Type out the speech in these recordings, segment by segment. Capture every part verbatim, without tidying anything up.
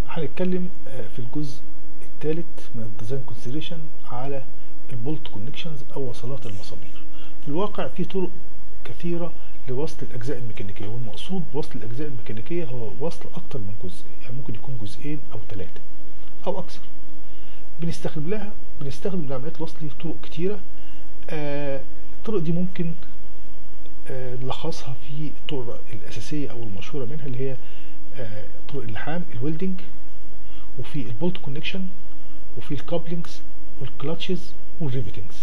هنتكلم في الجزء الثالث من الديزاين كونسيدريشن على البولت كونكشنز او وصلات المسامير. في الواقع في طرق كثيره لوصل الاجزاء الميكانيكيه، والمقصود بوصل الاجزاء الميكانيكيه هو وصل اكتر من جزء، يعني ممكن يكون جزئين او ثلاثه او اكثر. بنستخدم لها بنستخدم لعمليات الوصل دي طرق كتيره. آه الطرق دي ممكن آه نلخصها في الطرق الاساسيه او المشهوره منها، اللي هي آه طرق اللحام، الويلدنج، وفي البولت كونكشن، وفي الكابلينجز والكلاتشز والريبيتنجز.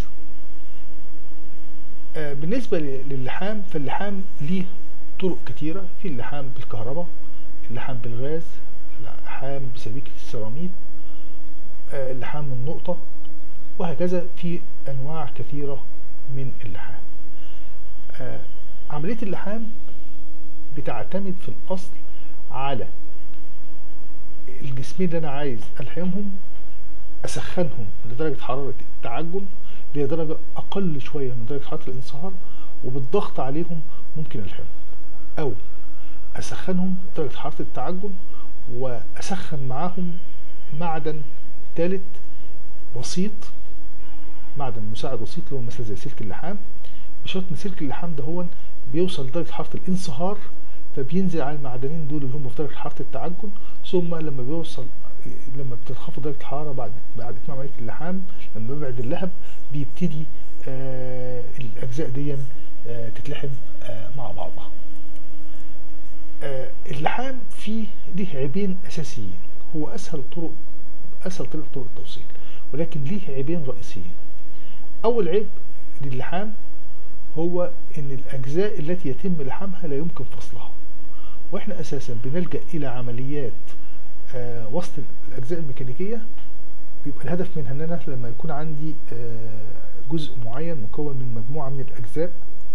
آه بالنسبه للحام، فاللحام ليه طرق كتيره، في اللحام بالكهرباء، اللحام بالغاز، اللحام بسبيكه السيراميك، آه اللحام من نقطه، وهكذا في انواع كثيره من اللحام. آه عمليه اللحام بتعتمد في الاصل على الجسمين اللي انا عايز الحمهم، اسخنهم لدرجه حراره التعجن اللي هي درجه اقل شويه من درجه حراره الانصهار، وبالضغط عليهم ممكن الحمهم، او اسخنهم لدرجه حراره التعجن واسخن معاهم معدن ثالث وسيط، معدن مساعد وسيط اللي هو مثلا زي سلك اللحام، بشرط ان سلك اللحام ده هو بيوصل لدرجه حراره الانصهار، فبينزل على المعدنين دول اللي هم في درجه حراره التعجن، ثم لما بيوصل لما بتنخفض درجه الحراره بعد بعد اتمام عمليه اللحام، لما بيبعد اللهب بيبتدي آه الاجزاء دي آه تتلحم آه مع بعضها. آه اللحام فيه ليه عيبين اساسيين، هو اسهل طرق اسهل طريقه طرق التوصيل، ولكن ليه عيبين رئيسيين. اول عيب للحام هو ان الاجزاء التي يتم لحامها لا يمكن فصلها، واحنا اساسا بنلجأ الى عمليات آه وصل الاجزاء الميكانيكيه، بيبقى الهدف منها ان انا لما يكون عندي آه جزء معين مكون من مجموعه من الاجزاء،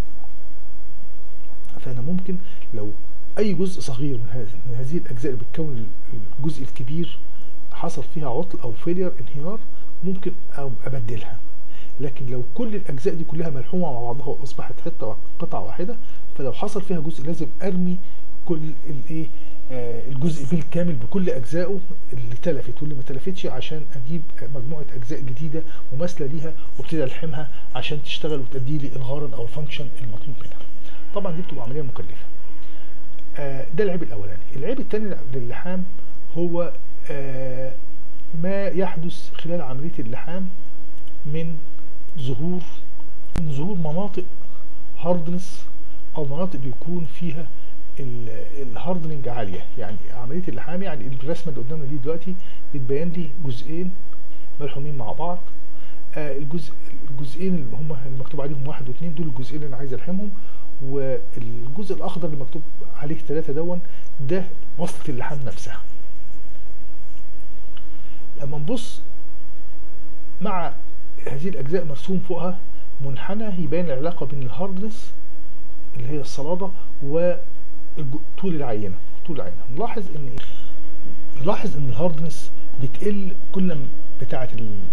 فانا ممكن لو اي جزء صغير من هذه من هذه الاجزاء اللي بتكون الجزء الكبير حصل فيها عطل او فيلير انهيار، ممكن ابدلها. لكن لو كل الاجزاء دي كلها ملحومه مع بعضها واصبحت حته قطعه واحده، فلو حصل فيها جزء لازم ارمي كل الايه آه الجزء بالكامل بكل اجزائه اللي تلفت واللي ما تلفتش، عشان اجيب مجموعه اجزاء جديده مماثله ليها وابتدي الحمها عشان تشتغل وتؤدي لي الغرض او الفانكشن المطلوب منها. طبعا دي بتبقى عمليه مكلفه. آه ده العيب الاولاني. العيب الثاني للحام هو آه ما يحدث خلال عمليه اللحام من ظهور من ظهور مناطق هاردنس، او مناطق بيكون فيها الهاردننج عاليه. يعني عمليه اللحام، يعني الرسمه اللي قدامنا دي دلوقتي بتبين لي جزئين ملحومين مع بعض. آه الجزء الجزئين اللي هم المكتوب عليهم واحد واثنين دول الجزئين اللي انا عايز الحمهم، والجزء الاخضر اللي مكتوب عليه ثلاثه دون ده وصله اللحام نفسها. لما نبص مع هذه الاجزاء مرسوم فوقها منحنى يبين العلاقه بين الهاردنس اللي هي الصلاده وطول العينه طول العينه. نلاحظ ان نلاحظ ان الهاردنس بتقل كل ما بتاعه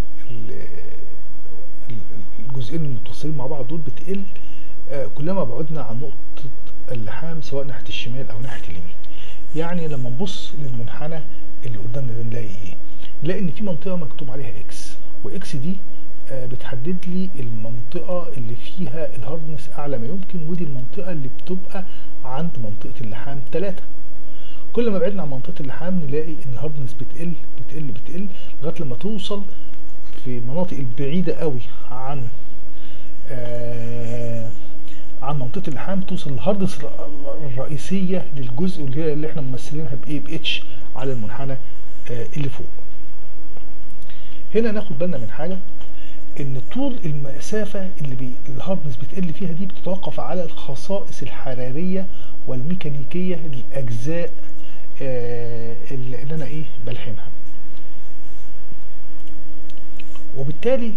الجزئين المتصلين مع بعض دول بتقل كلما بعدنا عن نقطه اللحام سواء ناحيه الشمال او ناحيه اليمين. يعني لما نبص للمنحنى اللي قدامنا ده نلاقي ايه؟ نلاقي ان في منطقه مكتوب عليها اكس، واكس دي بتحدد لي المنطقه اللي فيها الهاردنس اعلى ما يمكن، ودي المنطقه اللي بتبقى عند منطقه اللحام ثلاثة. كل ما بعدنا عن منطقه اللحام نلاقي ان الهاردنس بتقل بتقل بتقل لغايه لما توصل في المناطق البعيده قوي عن آه عن منطقه اللحام، توصل الهاردنس الرئيسيه للجزء اللي هي اللي احنا ممثلينها بايه باتش على المنحنى آه اللي فوق. هنا ناخد بالنا من حاجه، ان طول المسافه اللي بي الهاردنس بتقل فيها دي بتتوقف على الخصائص الحراريه والميكانيكيه للاجزاء آه اللي انا ايه بلحمها، وبالتالي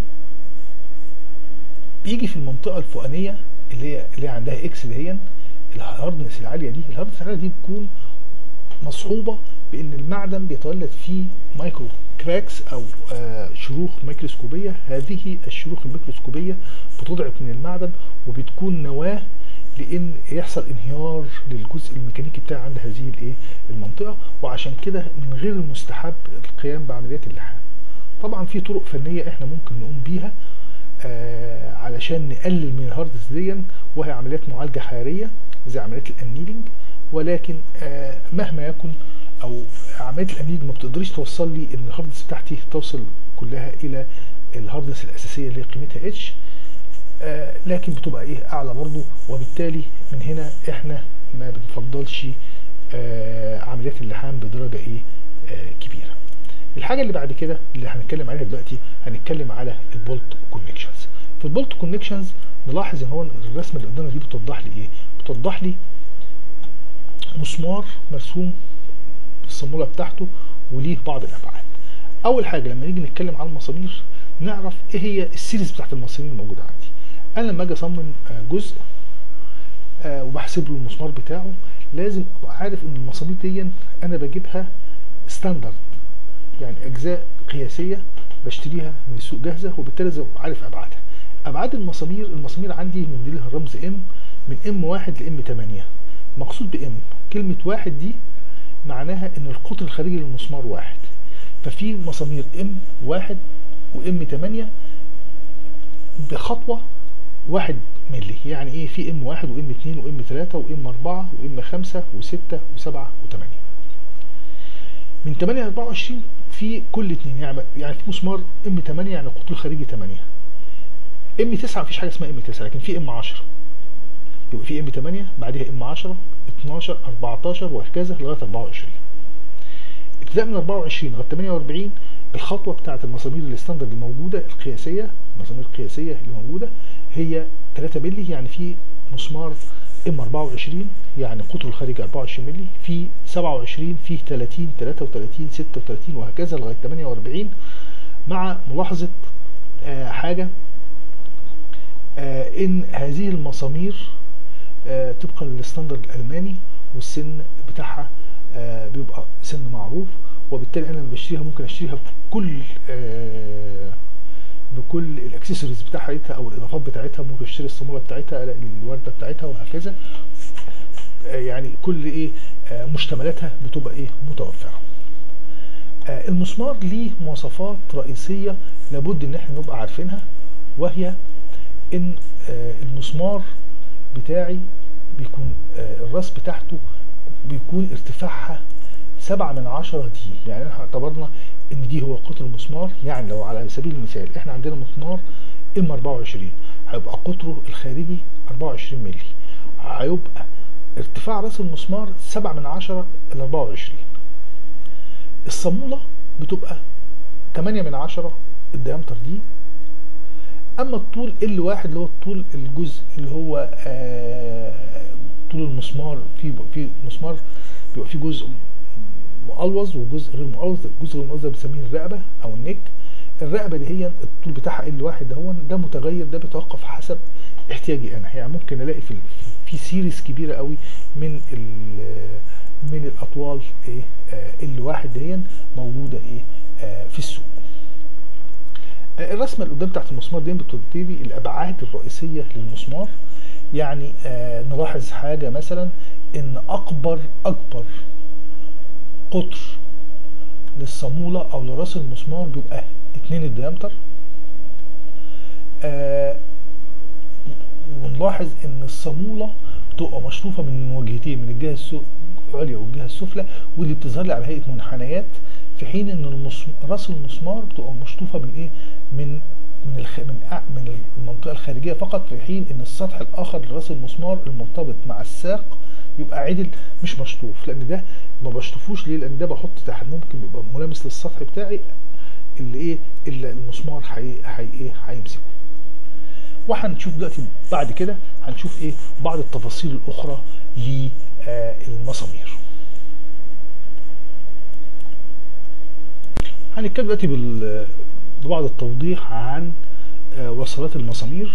بيجي في المنطقه الفوقانيه اللي هي اللي عندها اكس دهيا الهاردنس العاليه دي الهاردنس العاليه دي بتكون مصحوبه بان المعدن بيتولد فيه مايكرو كراكس او آه شروخ ميكروسكوبيه. هذه الشروخ الميكروسكوبيه بتضعف من المعدن وبتكون نواه لان يحصل انهيار للجزء الميكانيكي بتاع عند هذه الايه المنطقه، وعشان كده من غير المستحب القيام بعمليات اللحام. طبعا في طرق فنيه احنا ممكن نقوم بيها آه علشان نقلل من الهاردنس دي، وهي عمليات معالجه حراريه زي عمليات الانيلنج، ولكن آه مهما يكن او عمليه الانيلنج ما بتقدرش توصل لي ان الهاردنس بتاعتي توصل كلها الى الهاردنس الاساسيه اللي قيمتها اتش، آه لكن بتبقى ايه اعلى برضه، وبالتالي من هنا احنا ما بنفضلش آه عمليات اللحام بدرجه ايه آه كبيره. الحاجه اللي بعد كده اللي هنتكلم عليها دلوقتي، هنتكلم على البولت كونكشنز. في البولت كونكشنز نلاحظ ان هو الرسمه اللي قدامنا دي بتوضح لي ايه؟ بتوضح لي مسمار مرسوم الصاموله بتاعته وليه بعض الابعاد. اول حاجه لما نيجي نتكلم على المسامير نعرف ايه هي السيريز بتاعت المسامير الموجوده عندي. انا لما اجي اصمم جزء آه وبحسب له المسمار بتاعه، لازم ابقى عارف ان المسامير دي انا بجيبها ستاندرد، يعني اجزاء قياسيه بشتريها من السوق جاهزه، وبالتالي لازم ابقى عارف ابعادها. ابعاد المسامير المسامير عندي من لها الرمز ام، من ام واحد لام تمانية. مقصود بام كلمه واحد دي معناها ان القطر الخارجي للمسمار واحد، ففي مسامير ام واحد وام تمانية بخطوه واحد ملي. يعني ايه؟ في ام واحد وام اتنين وام تلاتة وام اربعة وام خمسة وستة وسبعة وتمانية. من تمانية ل اربعة وعشرين في كل اتنين، يعني يعني في مسمار ام تمانية يعني القطر الخارجي تمانية. ام تسعة مفيش حاجه اسمها ام تسعة، لكن في ام عشرة، يبقى في ام تمانية بعدها ام عشرة اتناشر اربعتاشر وهكذا لغايه اربعة وعشرين. ابتداء من اربعة وعشرين لغايه تمانية واربعين الخطوه بتاعه المسامير الستاندرد الموجوده القياسيه، المسامير القياسيه اللي موجوده هي تلاتة مللي، يعني في مسمار ام اربعة وعشرين يعني قطره الخارجي اربعة وعشرين مللي، في سبعة وعشرين، في تلاتين، تلاتة وتلاتين، ستة وتلاتين وهكذا لغايه تمانية واربعين. مع ملاحظه آه حاجه آه ان هذه المسامير آه طبقا للستاندرد الالماني، والسن بتاعها آه بيبقى سن معروف، وبالتالي انا لما بشتريها ممكن اشتريها بكل آه بكل الاكسسوارز بتاعتها او الاضافات بتاعتها. ممكن اشتري الصاموله بتاعتها، الورده بتاعتها وهكذا، آه يعني كل ايه آه مشتملاتها بتبقى ايه متوفره. آه المسمار ليه مواصفات رئيسيه لابد ان احنا نبقى عارفينها، وهي ان آه المسمار بتاعي بيكون آه الراس بتاعته بيكون ارتفاعها سبعة من عشرة دي. يعني احنا اعتبرنا ان دي هو قطر المسمار، يعني لو على سبيل المثال احنا عندنا مسمار ام اربعة وعشرين هيبقى قطره الخارجي اربعة وعشرين مللي، هيبقى ارتفاع راس المسمار سبعة من عشرة ل اربعة وعشرين. الصامولة بتبقى تمانية من عشرة الديامتر دي. اما الطول ال واحد اللي هو الطول الجزء اللي هو آه طول المسمار، في في مسمار بيبقى فيه جزء مقلوظ وجزء غير مقلوظ. الجزء غير مقلوظ ده بنسميه الرقبه او النك. الرقبه اللي هي الطول بتاعها ال واحد ده هو ده متغير، ده بيتوقف حسب احتياجي انا. يعني ممكن الاقي في في سيريز كبيره قوي من من الاطوال ايه ال واحد دي موجوده ايه آه في السوق. آه الرسمه اللي قدام تحت المسمار دي بتدي الابعاد الرئيسيه للمسمار. يعني آه نلاحظ حاجه مثلا ان اكبر اكبر قطر للصامولة او لراس المسمار بيبقى اتنين الديامتر. آه ونلاحظ ان الصامولة بتبقى مشطوفة من وجهتين، من الجهة العليا والجهة السفلى، واللي بتظهر لي على هيئة منحنيات، في حين ان المسم... راس المسمار بتبقى مشطوفة من ايه من من الخ... من أ... من المنطقة الخارجية فقط، في حين ان السطح الاخر لراس المسمار المرتبط مع الساق يبقى عدل مش مشطوف. لان ده ما بشطفوش ليه؟ لان ده بحط تحت ممكن يبقى ملامس للسطح بتاعي اللي ايه اللي المسمار حي حي ايه هيمسكه. وهنشوف دلوقتي بعد كده هنشوف ايه بعض التفاصيل الاخرى للمسامير. هنتكلم دلوقتي ببعض التوضيح عن وصلات المسامير،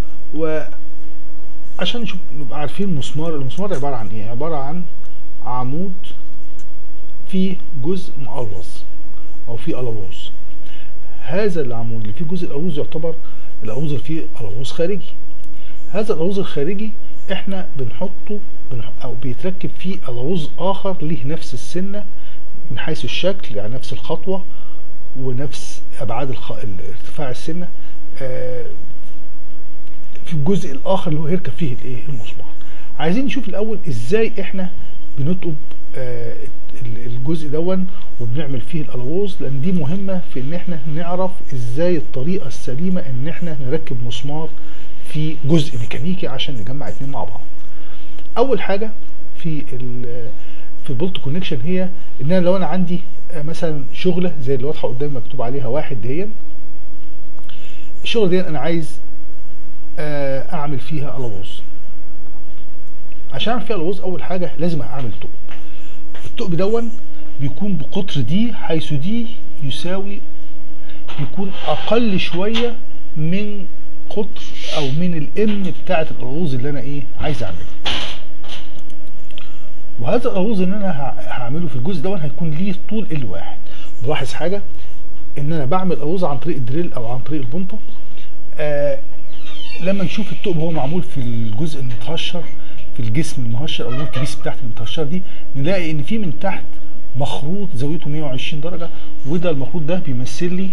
وعشان نشوف نبقى عارفين المسمار. المسمار عباره عن ايه؟ عباره عن عمود فيه جزء مقلوظ او فيه قلاووز. هذا العمود اللي فيه جزء القلاووز يعتبر القلاووز اللي فيه قلاووز خارجي. هذا القلاووز الخارجي احنا بنحطه بنح... او بيتركب فيه الغوز اخر ليه نفس السنه من حيث الشكل، يعني نفس الخطوه ونفس ابعاد الخ... ارتفاع السنه آه في الجزء الاخر اللي هو هيركب فيه الايه المسمار. عايزين نشوف الاول ازاي احنا بنطقب آه الجزء دون وبنعمل فيه الالغوز، لان دي مهمه في ان احنا نعرف ازاي الطريقه السليمه ان احنا نركب مسمار في جزء ميكانيكي عشان نجمع اتنين مع بعض. اول حاجه في في البولت كونكشن هي ان انا لو انا عندي مثلا شغله زي اللي واضحه قدامي مكتوب عليها واحد دهيا، الشغله دي انا عايز اعمل فيها الغوز. عشان اعمل فيها الغوز اول حاجه لازم اعمل ثقب. الثقب دون بيكون بقطر دي، حيث دي يساوي بيكون اقل شويه من قطر او من الام بتاعه الالغوز اللي انا ايه عايز اعمله. وهذا الالغوز اللي انا هعمله في الجزء ده هيكون ليه طول ال واحد. نلاحظ حاجه ان انا بعمل الغوز عن طريق الدريل او عن طريق البنطه. آه لما نشوف الثقب هو معمول في الجزء المتهشر في الجسم المهشر او الورك بيس بتاعت المتهشر دي، نلاقي ان في من تحت مخروط زاويته مية وعشرين درجه، وده المخروط ده بيمثل لي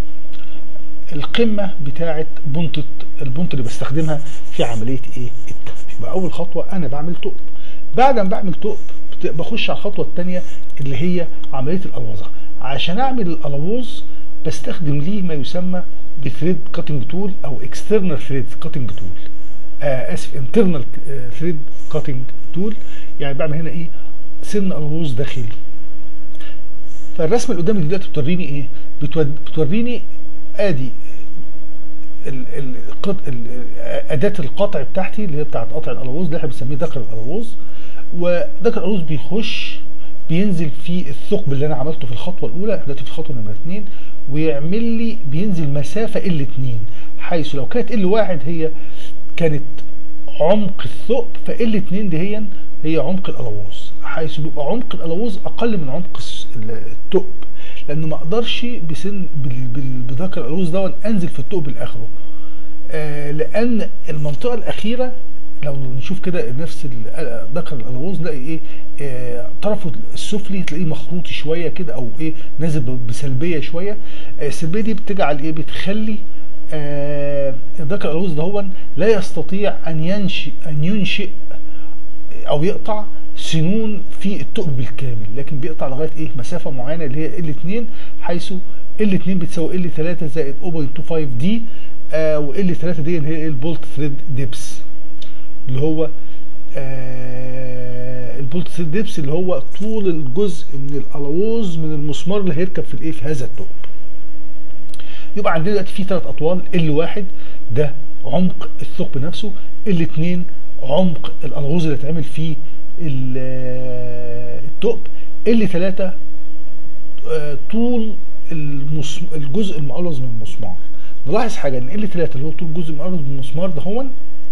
القمه بتاعه بنطه البنطه اللي بستخدمها في عمليه ايه الثقب. يبقى اول خطوه انا بعمل ثقب. بعد ما بعمل ثقب بخش على الخطوه الثانيه اللي هي عمليه الالوظه. عشان اعمل الالوظ بستخدم ليه ما يسمى بثريد كاتنج تول او اكسترنال ثريد كاتنج تول آه اسف انترنال ثريد كاتنج تول، يعني بعمل هنا ايه سن الغوص داخلي. فالرسمه اللي قدامي دلوقتي بتوريني ايه؟ بتوريني ادي ال ال ال اداه القطع بتاعتي اللي هي بتاعت قطع الالغوص، اللي احنا بنسميه ذكر الالغوص. وذكر الالغوص بيخش بينزل في الثقب اللي انا عملته في الخطوه الاولى، دلوقتي في الخطوه نمره اتنين، ويعمل لي بينزل مسافه ال اتنين، حيث لو كانت ال واحد هي كانت عمق الثقب، فال اتنين دي هي هي عمق الالغوص، حيث بيبقى عمق الالغوص اقل من عمق الثقب، لان ما اقدرش بسن بذكر الالغوص ده انزل في الثقب لاخره. آه لان المنطقه الاخيره لو نشوف كده نفس ذكر الالغوص نلاقي ايه آه طرفه السفلي تلاقيه مخروطي شويه كده او ايه نازل بسلبيه شويه. آه السلبيه دي بتجعل ايه بتخلي آه ذكر الالغوص ده هو لا يستطيع ان ينشئ ان ينشئ او يقطع سنون في الثقب بالكامل، لكن بيقطع لغايه ايه مسافه معينه اللي هي ال اتنين، حيث ال اتنين بتساوي ال تلاتة زائد صفر فاصلة اتنين خمسة دي، آه وال تلاتة دي اللي هي البولت ثريد ديبس اللي هو آه البولت ثريد ديبس اللي هو طول الجزء من الالغوص من المسمار اللي هيركب في الايه في هذا الثقب. يبقى عندنا دلوقتي في ثلاث اطوال، ال واحد ده عمق الثقب نفسه، ال اتنين عمق الالغوص اللي اتعمل فيه الثقب، ال تلاتة طول الجزء المقلوظ من المسمار. نلاحظ حاجه ان ال تلاتة اللي هو طول الجزء المقلوظ من المسمار ده هو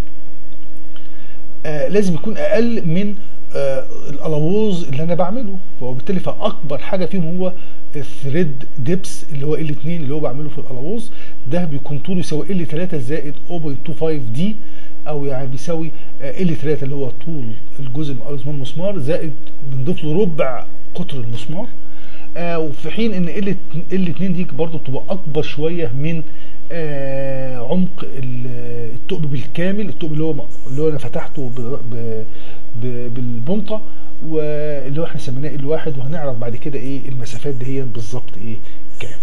آه لازم يكون اقل من آه الالغوص اللي انا بعمله، وبالتالي فاكبر حاجه فيهم هو الثريد ديبس اللي هو ال اتنين اللي هو بعمله في الالغوص، ده بيكون طوله يساوي ال تلاتة زائد صفر فاصلة اتنين خمسة دي، او يعني بيساوي ال تلاتة اللي هو طول الجزء المقلوظ من المسمار زائد بنضيف له ربع قطر المسمار. آه وفي حين ان ال اتنين دي برضه بتبقى اكبر شويه من آه عمق الثقب بالكامل، الثقب اللي هو اللي هو انا فتحته بالبنطه واللي هو احنا سميناه ال واحد، وهنعرف بعد كده ايه المسافات دي هي بالظبط ايه كام.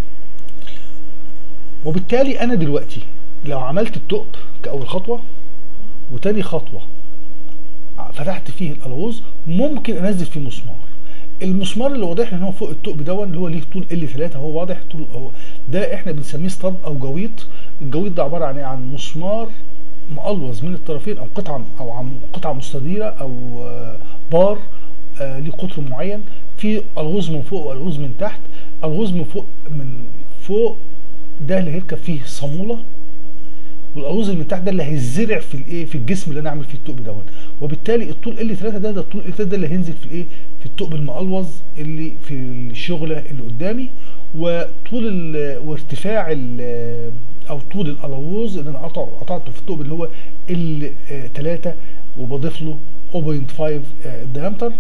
وبالتالي انا دلوقتي لو عملت الثقب كاول خطوه وتاني خطوه فتحت فيه الالغوص، ممكن انزل فيه مسمار. المسمار اللي واضح ان هو فوق الثقب ده اللي هو ليه طول ال تلاتة، هو واضح طول هو ده احنا بنسميه ستاب او جويط. الجويط ده عباره عن ايه؟ عن مسمار مقلوظ من الطرفين او قطعه او عن قطعه مستديره او بار آه ليه قطر معين، في الغوص من فوق والغوص من تحت. الغوص من فوق من فوق ده اللي هيركب فيه صاموله، والالغوص اللي من تحت ده اللي هيزرع في الايه في الجسم اللي انا اعمل فيه الثقب دوت. وبالتالي الطول ال تلاتة ده ده الطول ال تلاتة ده اللي هينزل في الايه في الثقب المقلوظ اللي في الشغله اللي قدامي، وطول وارتفاع او طول الالوز اللي انا قطعه قطعته في الثقب اللي هو ال ثلاثة وبضيف له صفر فاصلة خمسة الديامتر.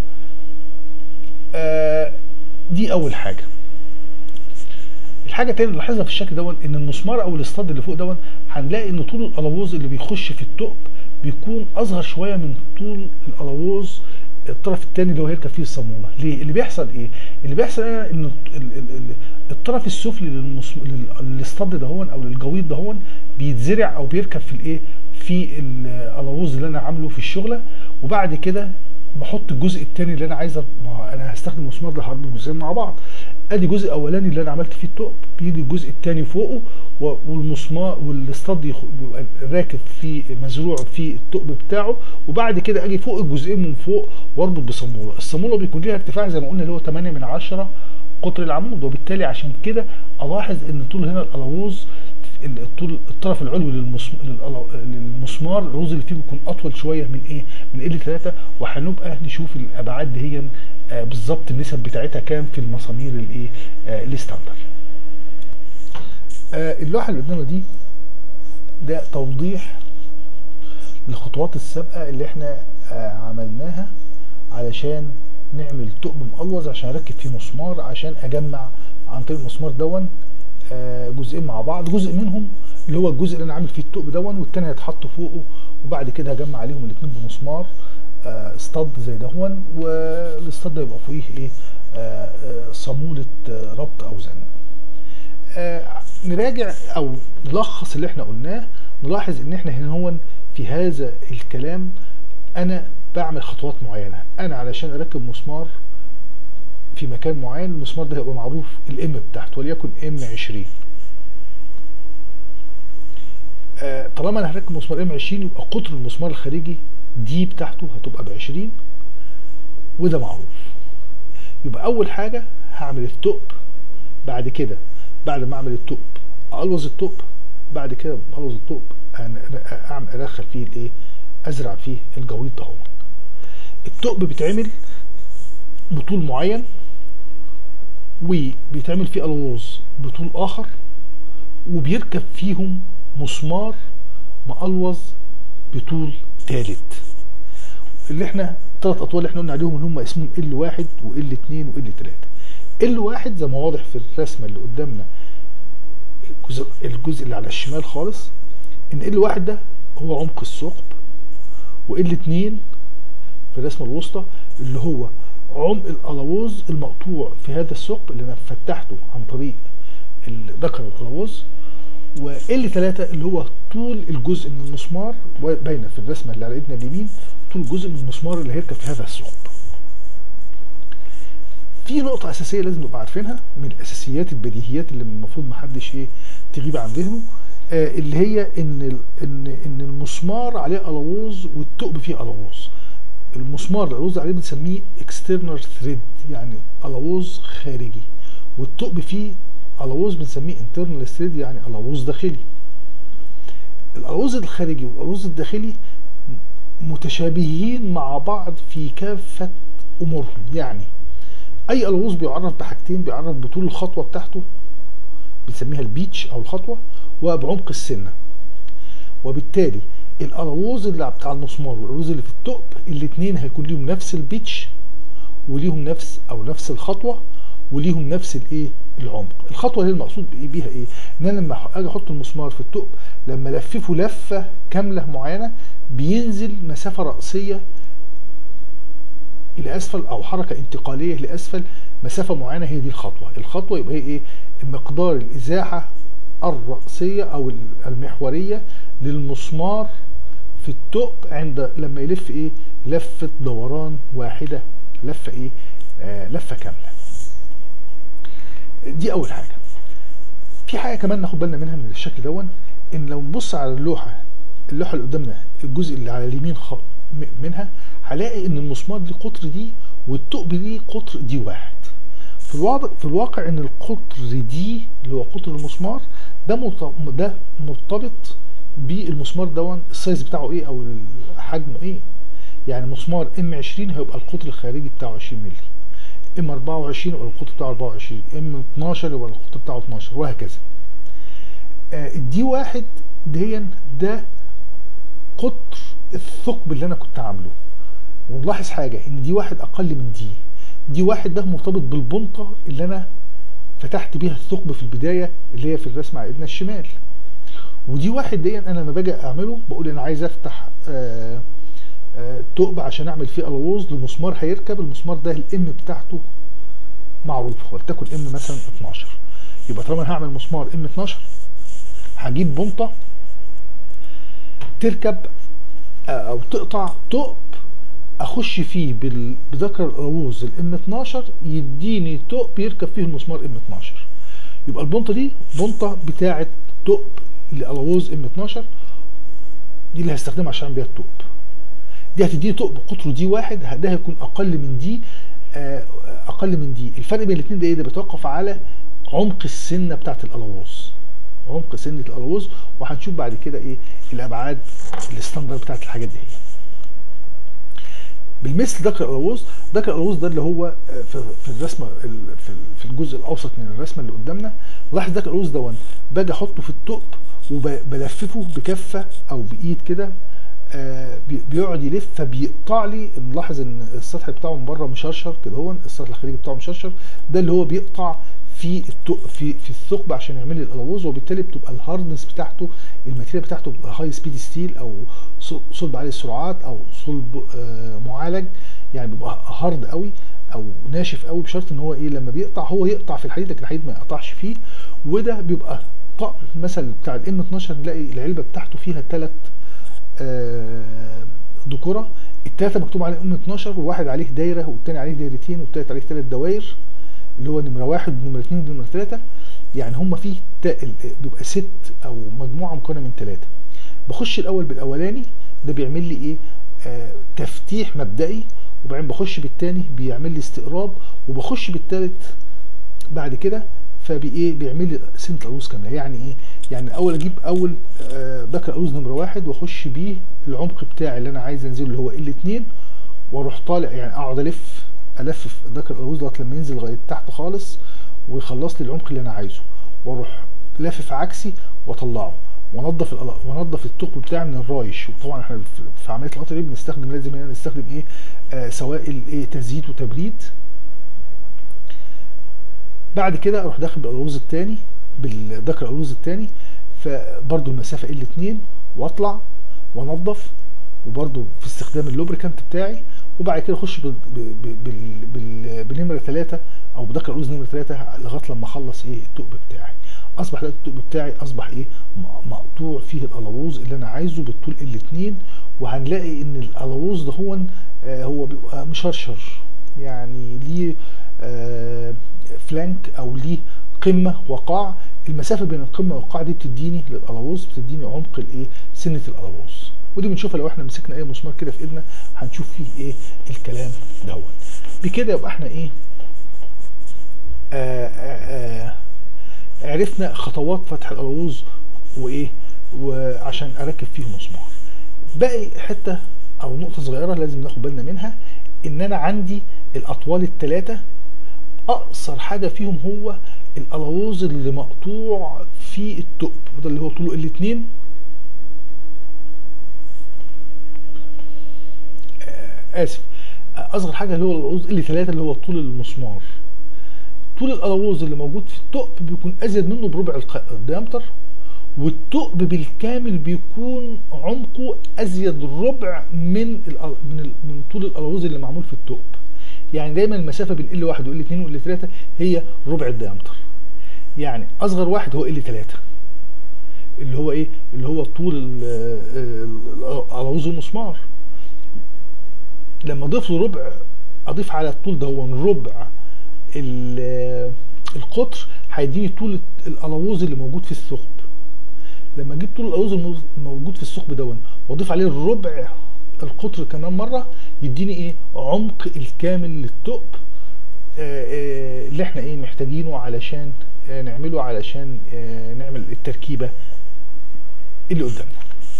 دي اول حاجه. الحاجه الثانيه اللي لاحظها في الشكل دون ان المسمار او الاستاد اللي فوق دون هنلاقي ان طول الالوز اللي بيخش في الثقب بيكون اصغر شويه من طول الالوز الطرف الثاني اللي هو هيركب فيه الصاموله. ليه؟ اللي بيحصل ايه؟ اللي بيحصل هنا ان الطرف السفلي للاستاد دهون او للجويط دهون بيتزرع او بيركب في الايه؟ في الالوز اللي انا عامله في الشغله، وبعد كده بحط الجزء الثاني اللي انا عايزه. ما انا هستخدم مسمار ده هربط جزئين مع بعض. ادي الجزء الاولاني اللي انا عملت فيه الثقب، بيجي الجزء الثاني فوقه والمسمار والاستاد يبقى راكب في مزروع في الثقب بتاعه، وبعد كده اجي فوق الجزئين من فوق واربط بصاموله. الصاموله بيكون ليها ارتفاع زي ما قلنا اللي هو ثمانية من عشرة قطر العمود، وبالتالي عشان كده الاحظ ان طول هنا الالوز الطول الطرف العلوي للمسمار الالوز اللي فيه بيكون اطول شويه من ايه؟ من ال ثلاثة، وهنبقى نشوف الابعاد دي هي آه بالظبط النسب بتاعتها كام في المسامير الايه؟ آه الستاندر. آه اللوحه اللي قدامنا دي ده توضيح للخطوات السابقه اللي احنا آه عملناها علشان نعمل ثقب مقلوظ عشان اركب فيه مسمار، عشان اجمع عن طريق المسمار دون آه جزئين مع بعض. جزء منهم اللي هو الجزء اللي انا عامل فيه الثقب دون، والتاني هيتحط فوقه، وبعد كده هجمع عليهم الاثنين بمسمار آه اسطد زي دهون، والاسطد ده يبقى فوقيه ايه؟ آه آه صاموله آه ربط او زن. آه نراجع او نلخص اللي احنا قلناه. نلاحظ ان احنا هنا هون في هذا الكلام انا بعمل خطوات معينه. انا علشان اركب مسمار في مكان معين، المسمار ده هيبقى معروف الام بتاعته وليكن ام عشرين. آه طالما انا هركب مسمار ام عشرين يبقى قطر المسمار الخارجي دي بتاعته هتبقى ب عشرين، وده معروف. يبقى اول حاجه هعمل الثقب، بعد كده بعد ما اعمل الثقب الوظ الثقب، بعد كده الوظ الثقب اعمل ادخل فيه الايه؟ ازرع فيه الجويط ده. هو الثقب بيتعمل بطول معين، وبيتعمل فيه الوظ بطول اخر، وبيركب فيهم مسمار مقلوظ بطول ثالث. اللي احنا الثلاث اطوال اللي احنا قلنا عليهم اللي هم اسمهم ال واحد وال اتنين وال تلاتة. ال واحد زي ما واضح في الرسمه اللي قدامنا، الجزء الجزء اللي على الشمال خالص، ان ال واحد ده هو عمق الثقب، وال اتنين في الرسمه الوسطى اللي هو عمق الالوظ المقطوع في هذا الثقب اللي انا فتحته عن طريق ذكر الالوظ، وال ثلاثة اللي هو طول الجزء من المسمار، باينه في الرسمه اللي على ايدنا اليمين طول جزء من المسمار اللي هيركب في هذا الثقب. في نقطه اساسيه لازم نبقى عارفينها من الاساسيات البديهيات اللي المفروض محدش ايه تغيب عن ذهنه، آه اللي هي ان ان ان المسمار عليه الوظ والثقب فيه الوظ. المسمار الالوظ عليه بنسميه اكسترنال ثريد، يعني الوظ خارجي، والثقب فيه الوظ بنسميه انترنال ثريد، يعني الوظ داخلي. الالوظ الخارجي والالوظ الداخلي متشابهين مع بعض في كافه امورهم. يعني اي الوظ بيعرف بحاجتين، بيعرف بطول الخطوه بتاعته بنسميها البيتش او الخطوه، وبعمق السنه. وبالتالي الالوظ اللي بتاع المسمار والالوظ اللي في الثقب الاثنين هيكون ليهم نفس البيتش، وليهم نفس او نفس الخطوه، وليهم نفس الايه؟ العمق. الخطوه اللي المقصود بيها ايه؟ ان انا لما اجي احط المسمار في الثقب، لما الففه لفه كامله معينه بينزل مسافه راسيه الى اسفل، او حركه انتقاليه لاسفل مسافه معينه، هي دي الخطوه. الخطوه يبقى هي ايه؟ مقدار الازاحه الراسيه او المحوريه للمسمار في الثقب عند لما يلف ايه؟ لفه دوران واحده، لفه ايه؟ آه لفه كامله. دي اول حاجه. في حاجه كمان ناخد بالنا منها من الشكل دون، ان لو نبص على اللوحه اللوحه اللي قدامنا الجزء اللي على اليمين منها، هلاقي ان المسمار ليه قطر دي والثقب ليه قطر دي واحد. في الواقع في الواقع ان القطر دي اللي هو قطر المسمار ده ده مرتبط بالمسمار دون السايز بتاعه ايه او حجمه ايه. يعني مسمار ام عشرين هيبقى القطر الخارجي بتاعه عشرين مللي، ام اربعة وعشرين يبقى القطر بتاعه اربعة وعشرين، ام اتناشر يبقى القطر بتاعه اتناشر، وهكذا. آه الدي واحد دي ده قطر الثقب اللي انا كنت عامله. ونلاحظ حاجه ان دي واحد اقل من دي. دي واحد ده مرتبط بالبنطه اللي انا فتحت بيها الثقب في البدايه اللي هي في الرسم على ايدنا الشمال. ودي واحد دي انا لما باجي اعمله بقول انا عايز افتح آه آه ثقب عشان اعمل فيه الوز لمسمار هيركب. المسمار ده الام بتاعته معروفه ولتكن ام مثلا اتناشر. يبقى طالما انا هعمل مسمار ام اتناشر هجيب بنطه تركب او تقطع ثقب اخش فيه بذكر الالوز الام اتناشر يديني ثقب يركب فيه المسمار ام اتناشر. يبقى البنطه دي بنطه بتاعه ثقب لالوز ام اتناشر، دي اللي هستخدمها عشان بيها الثقب. دي هتديني ثقب قطره دي واحد، ده هيكون اقل من دي اقل من دي. الفرق بين الاثنين ده ايه؟ ده بيتوقف على عمق السنه بتاعه الالوز، عمق سنه الالوز. وهنشوف بعد كده ايه الابعاد الستاندرد بتاعه الحاجات دي. بالمثل ذكر الالوز، ذكر الالوز ده اللي هو في, في الرسمه في الجزء الاوسط من الرسمه اللي قدامنا. لاحظ ذكر الالوز ده باجي احطه في الثقب وبلففه بكفه او بايد كده، آه بيقعد يلف فبيقطع لي. نلاحظ ان السطح بتاعه من بره مشرشر كده، هو السطح الخارجي بتاعه مشرشر، ده اللي هو بيقطع في في في الثقب عشان يعمل لي الالوز. وبالتالي بتبقى الهاردنس بتاعته، الماتيريال بتاعته بتبقى هاي سبيد ستيل او صلب عالي السرعات او صلب آه معالج، يعني بيبقى هارد قوي او ناشف قوي، بشرط ان هو ايه لما بيقطع هو يقطع في الحديد لكن الحديد ما يقطعش فيه. وده بيبقى طقم مثلا بتاع الام اتناشر، نلاقي العلبه بتاعته فيها ثلاث آه دكوره، الثلاثه مكتوب عليهم ام اتناشر، وواحد عليه دايره والثاني عليه دايرتين والثالث عليه ثلاث دوائر، اللي هو نمره واحد ونمره اثنين ونمره ثلاثه. يعني هم فيه بيبقى ست او مجموعه مكونه من ثلاثه. بخش الاول بالاولاني ده بيعمل لي ايه؟ آه تفتيح مبدئي، وبعدين بخش بالثاني بيعمل لي استقراب، وبخش بالثالث بعد كده فبايه بيعمل لي سنه الالوز كامله. يعني ايه؟ يعني اول اجيب اول آه ذكر الالوز نمره واحد واخش بيه العمق بتاعي اللي انا عايز انزله اللي هو ال اتنين، واروح طالع يعني اقعد الف الفف ذكر الالوز لغايه لما ينزل لغايه تحت خالص ويخلص لي العمق اللي انا عايزه، واروح لافف عكسي واطلعه وانضف وانضف الثقب بتاعي من الرايش. وطبعا احنا في عمليه القطع دي بنستخدم لازم هنا نستخدم ايه؟ آه سوائل ايه؟ تزييت وتبريد. بعد كده اروح داخل بالالوز الثاني بالذكر الالوز الثاني، فبرضو المسافه ال اتنين واطلع وانضف، وبرضو في استخدام اللوبريكانت بتاعي. وبعد كده اخش بنمره ثلاثه او بذكر الالوز نمره ثلاثه لغايه لما اخلص ايه الثقب بتاعي. اصبح دلوقتي الثقب بتاعي اصبح ايه؟ مقطوع فيه الالوز اللي انا عايزه بالطول ال اتنين. وهنلاقي ان الالوز ده هو آه هو بيبقى مشرشر، يعني ليه آه فلانك او ليه قمه وقاع. المسافه بين القمه والقاع دي بتديني للالوز بتديني عمق الايه؟ سنه الالوز. ودي بنشوفها لو احنا مسكنا اي مسمار كده في ايدنا هنشوف فيه ايه الكلام دوت. بكده يبقى احنا ايه؟ آآ آآ عرفنا خطوات فتح الالوز وايه وعشان اركب فيه مسمار. باقي حته او نقطه صغيره لازم ناخد بالنا منها، ان انا عندي الاطوال الثلاثه اقصر حاجه فيهم هو الالوز اللي مقطوع في الثقب، وده اللي هو طوله ال اتنين. اسف اصغر حاجه اللي هو الالوز ال ثلاثة اللي هو طول المسمار. طول الالوز اللي موجود في الثقب بيكون ازيد منه بربع الديامتر، والثقب بالكامل بيكون عمقه ازيد ربع من من من طول الالوز اللي معمول في الثقب. يعني دايما المسافه بين ال واحد وال اتنين وال ثلاثة هي ربع الديامتر. يعني اصغر واحد هو ال ثلاثة اللي هو ايه؟ اللي هو طول الالوز المسمار. لما اضيف له ربع اضيف على الطول ده هو ربع القطر هيديني طول الالوز اللي موجود في الثقب. لما اجيب طول الالوز الموجود في الثقب ده واضيف عليه الربع القطر كمان مره يديني ايه؟ عمق الكامل للثقب اللي احنا ايه محتاجينه علشان نعمله علشان نعمل التركيبه اللي قدامنا.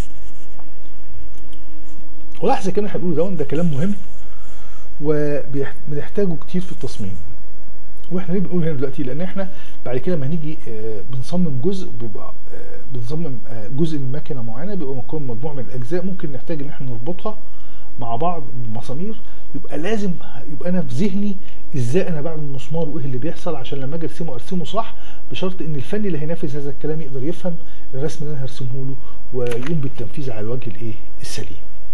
ولاحظ كمان احنا بنقول ده كلام مهم وبنحتاجه كتير في التصميم. واحنا ليه بنقول هنا دلوقتي؟ لان احنا بعد كده لما هنيجي بنصمم جزء بيبقى بنصمم آه، جزء من ماكينه معينه بيبقى مكون مجموعه من الاجزاء، ممكن نحتاج ان احنا نربطها مع بعض بمسامير. يبقى لازم يبقى انا في ذهني ازاي انا بعمل مسمار وايه اللي بيحصل، عشان لما اجي ارسمه ارسمه صح، بشرط ان الفني اللي هينفذ هذا الكلام يقدر يفهم الرسم اللي انا هرسمه له ويقوم بالتنفيذ على الوجه الايه السليم.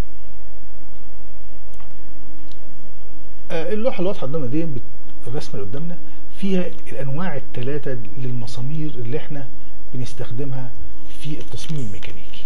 آه، اللوحه اللي واضحه قدامنا دي، الرسمه اللي قدامنا فيها الانواع الثلاثه للمسامير اللي احنا بنستخدمها في التصميم الميكانيكي.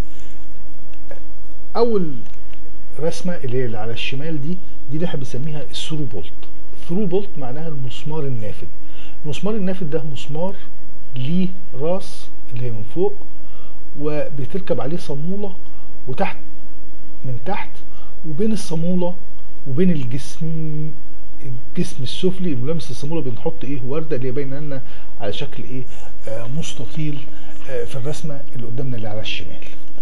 اول رسمه اللي هي اللي على الشمال دي دي اللي احنا بنسميها الثرو بولت. الثرو بولت معناها المسمار النافذ. المسمار النافذ ده مسمار ليه راس اللي هي من فوق، وبتركب عليه صاموله وتحت من تحت، وبين الصاموله وبين الجسم الجسم السفلي الملامس للصاموله بنحط ايه ورده اللي باينه لنا على شكل ايه آه مستطيل آه في الرسمه اللي قدامنا اللي على الشمال.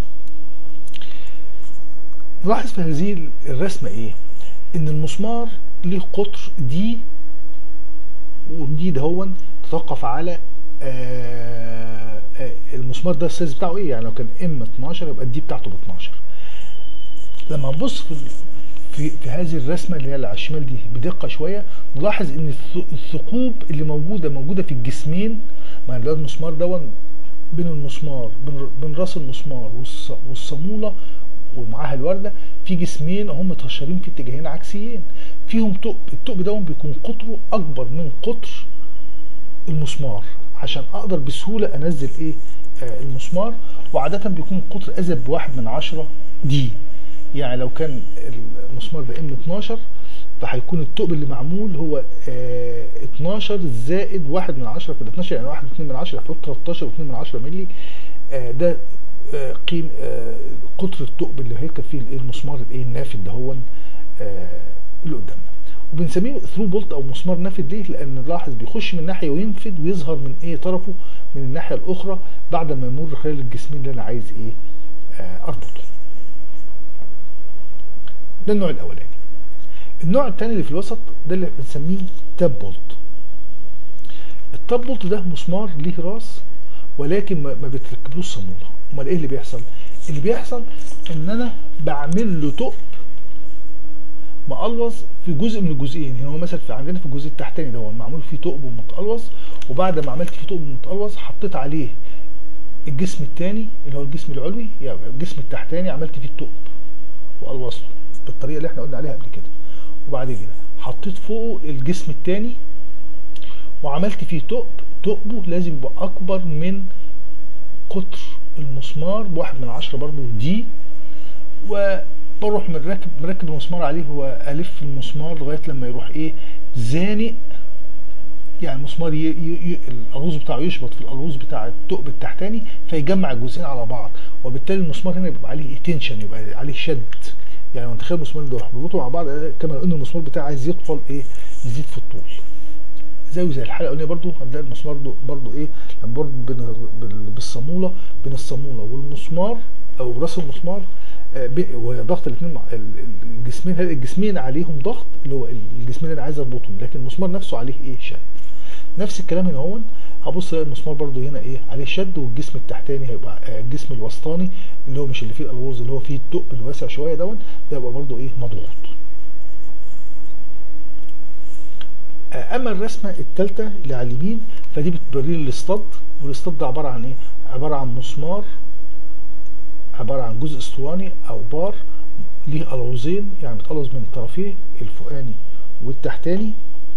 نلاحظ في هذه الرسمه ايه؟ ان المسمار ليه قطر دي، ودي دهون تتوقف على آه آه المسمار ده السايز بتاعه ايه. يعني لو كان ام اتناشر يبقى الدي بتاعته ب اتناشر. لما نبص في في, في هذه الرسمه اللي هي اللي على الشمال دي بدقه شويه، نلاحظ ان الثقوب اللي موجوده موجوده في الجسمين. ما ده المسمار دون بين المسمار بين, بين راس المسمار والصاموله ومعاها الورده في جسمين هم متهشرين في اتجاهين عكسيين، فيهم ثقب. الثقب دون بيكون قطره اكبر من قطر المسمار عشان اقدر بسهوله انزل ايه آه المسمار. وعاده بيكون القطر ازيد بواحد من عشرة دي. يعني لو كان المسمار ده ام اتناشر فهيكون الثقب اللي معمول هو اه اتناشر زائد واحد من عشرة في ال اتناشر، يعني واحد واتنين من عشرة، هيكون تلتاشر واتنين من عشرة مللي. اه ده اه قيم اه قطر الثقب اللي هيركب فيه الايه المسمار الايه النافذ ده هو اه اللي قدامنا. وبنسميه ثرو بولت او مسمار نافذ ليه؟ لان نلاحظ بيخش من ناحيه وينفذ ويظهر من ايه طرفه من الناحيه الاخرى بعد ما يمر خلال الجسمين اللي انا عايز ايه اه اربطه. ده النوع الاولاني. النوع الثاني اللي في الوسط ده اللي بنسميه تاب بولت. التاب بولت ده مسمار ليه راس ولكن ما بتركبلوش صاموله. امال ايه اللي بيحصل؟ اللي بيحصل ان انا بعمل له ثقب مقلوص في جزء من الجزئين. هنا هو مثلا في عندنا في الجزء التحتاني ده معمول فيه ثقب متقلوص، وبعد ما عملت فيه ثقب متقلوص حطيت عليه الجسم الثاني اللي هو الجسم العلوي، يعني الجسم التحتاني عملت فيه الثقب وقلوصته بالطريقه اللي احنا قلنا عليها قبل كده. وبعد كده حطيت فوقه الجسم الثاني وعملت فيه ثقب. ثقبه لازم يبقى اكبر من قطر المسمار بواحد من عشرة برضه دي، وبروح مركب مركب المسمار عليه والف المسمار لغايه لما يروح ايه زانق. يعني المسمار ي... ي... القلوص بتاعه يشبط في القلوص بتاع الثقب التحتاني فيجمع الجزئين على بعض، وبالتالي المسمار هنا بيبقى عليه تنشن، يبقى عليه شد. يعني لو تخيل المسمارين دول بيربطوا مع بعض كما لو ان المسمار بتاعي عايز يطول ايه يزيد في الطول. زيه زي الحلقه الاولانيه برضو هنلاقي المسمار برضو ايه لما برضو بالصاموله بين الصاموله والمسمار او راس المسمار وضغط الاثنين الجسمين الجسمين عليهم ضغط اللي هو الجسمين اللي عايز اربطهم، لكن المسمار نفسه عليه ايه شد. نفس الكلام هنا هون هبص الاقي المسمار برضو هنا ايه عليه شد، والجسم التحتاني هيبقى الجسم الوسطاني اللي هو مش اللي فيه الالوز اللي هو فيه الثقب الواسع شويه دون ده يبقى برضو ايه مضغوط. اما الرسمه الثالثه اللي على اليمين فدي بتوري لي الاصطاد، والاصطاد ده عباره عن ايه؟ عباره عن مسمار عباره عن جزء اسطواني او بار ليه قلوزين، يعني متقلوز من الطرفين الفوقاني والتحتاني،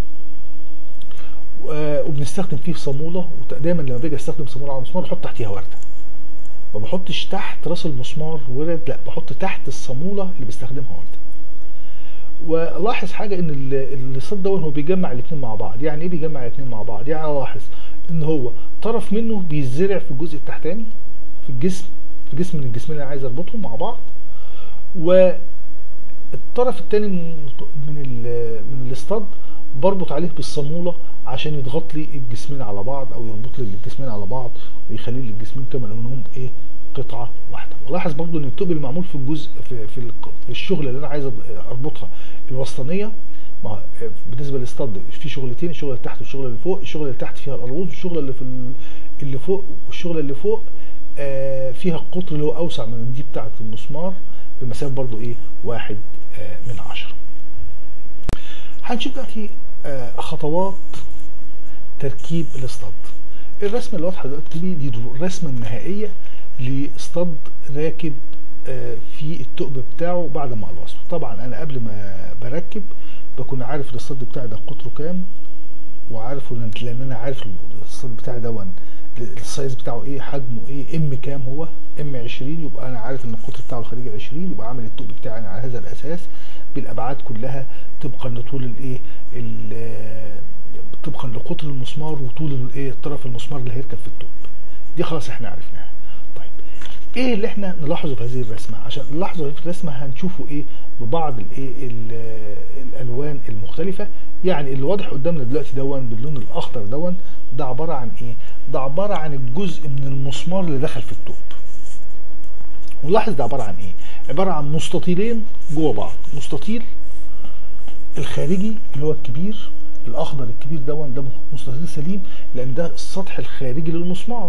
وبنستخدم فيه صاموله. ودايما لما باجي استخدم صاموله على المسمار بحط تحتيها ورده، ما بحطش تحت راس المسمار ورد، لا بحط تحت الصاموله اللي بستخدمها ورده. ولاحظ حاجه ان الاصطاد ده هو بيجمع الاثنين مع بعض. يعني ايه بيجمع الاثنين مع بعض؟ يعني الاحظ ان هو طرف منه بيزرع في الجزء التحتاني في الجسم في جسم من الجسمين اللي عايز اربطهم مع بعض، والطرف الثاني من من من الاصطاد بربط عليه بالصاموله عشان يضغط لي الجسمين على بعض او يربط لي الجسمين على بعض ويخلي لي الجسمين كما انهم ايه قطعه واحده. ولاحظ برضو ان الثقب المعمول في الجزء في في الشغله اللي انا عايز اربطها الوسطانيه، ما بالنسبه للاصطاد في شغلتين، الشغله اللي تحت والشغله اللي فوق. الشغله اللي تحت فيها القلوز، والشغله اللي في اللي فوق والشغله اللي فوق آه فيها القطر اللي هو اوسع من دي بتاعه المسمار بمسافه برضو ايه واحد آه من عشرة. هنشوف دلوقتي آه خطوات تركيب الاصطاد. الرسمه اللي واضحه دلوقتي دي دي الرسمه النهائيه لاصطاد راكب آه في الثقب بتاعه بعد ما الوصه. طبعا انا قبل ما بركب بكون عارف الاصطاد بتاعي ده قطره كام، وعارفه لان انا عارف الاصطاد بتاعي ده السايز بتاعه ايه، حجمه ايه، ام كام هو، ام عشرين، يبقى انا عارف ان القطر بتاعه الخارجي عشرين، يبقى عامل الثقب بتاعي على هذا الاساس بالابعاد كلها طبقا لطول الايه طبقا لقطر المسمار وطول الايه طرف المسمار اللي هيركب في الثقب. دي خلاص احنا عرفناها. طيب ايه اللي احنا نلاحظه في هذه الرسمه؟ عشان نلاحظه في الرسمه هنشوفه ايه ببعض الايه الالوان المختلفه. يعني اللي واضح قدامنا دلوقتي دون باللون الاخضر دون ده عباره عن ايه؟ ده عباره عن الجزء من المسمار اللي دخل في الثقب. ونلاحظ ده عباره عن ايه؟ عباره عن مستطيلين جوه بعض. مستطيل الخارجي اللي هو الكبير الاخضر الكبير دون ده مستطيل سليم لان ده السطح الخارجي للمسمار،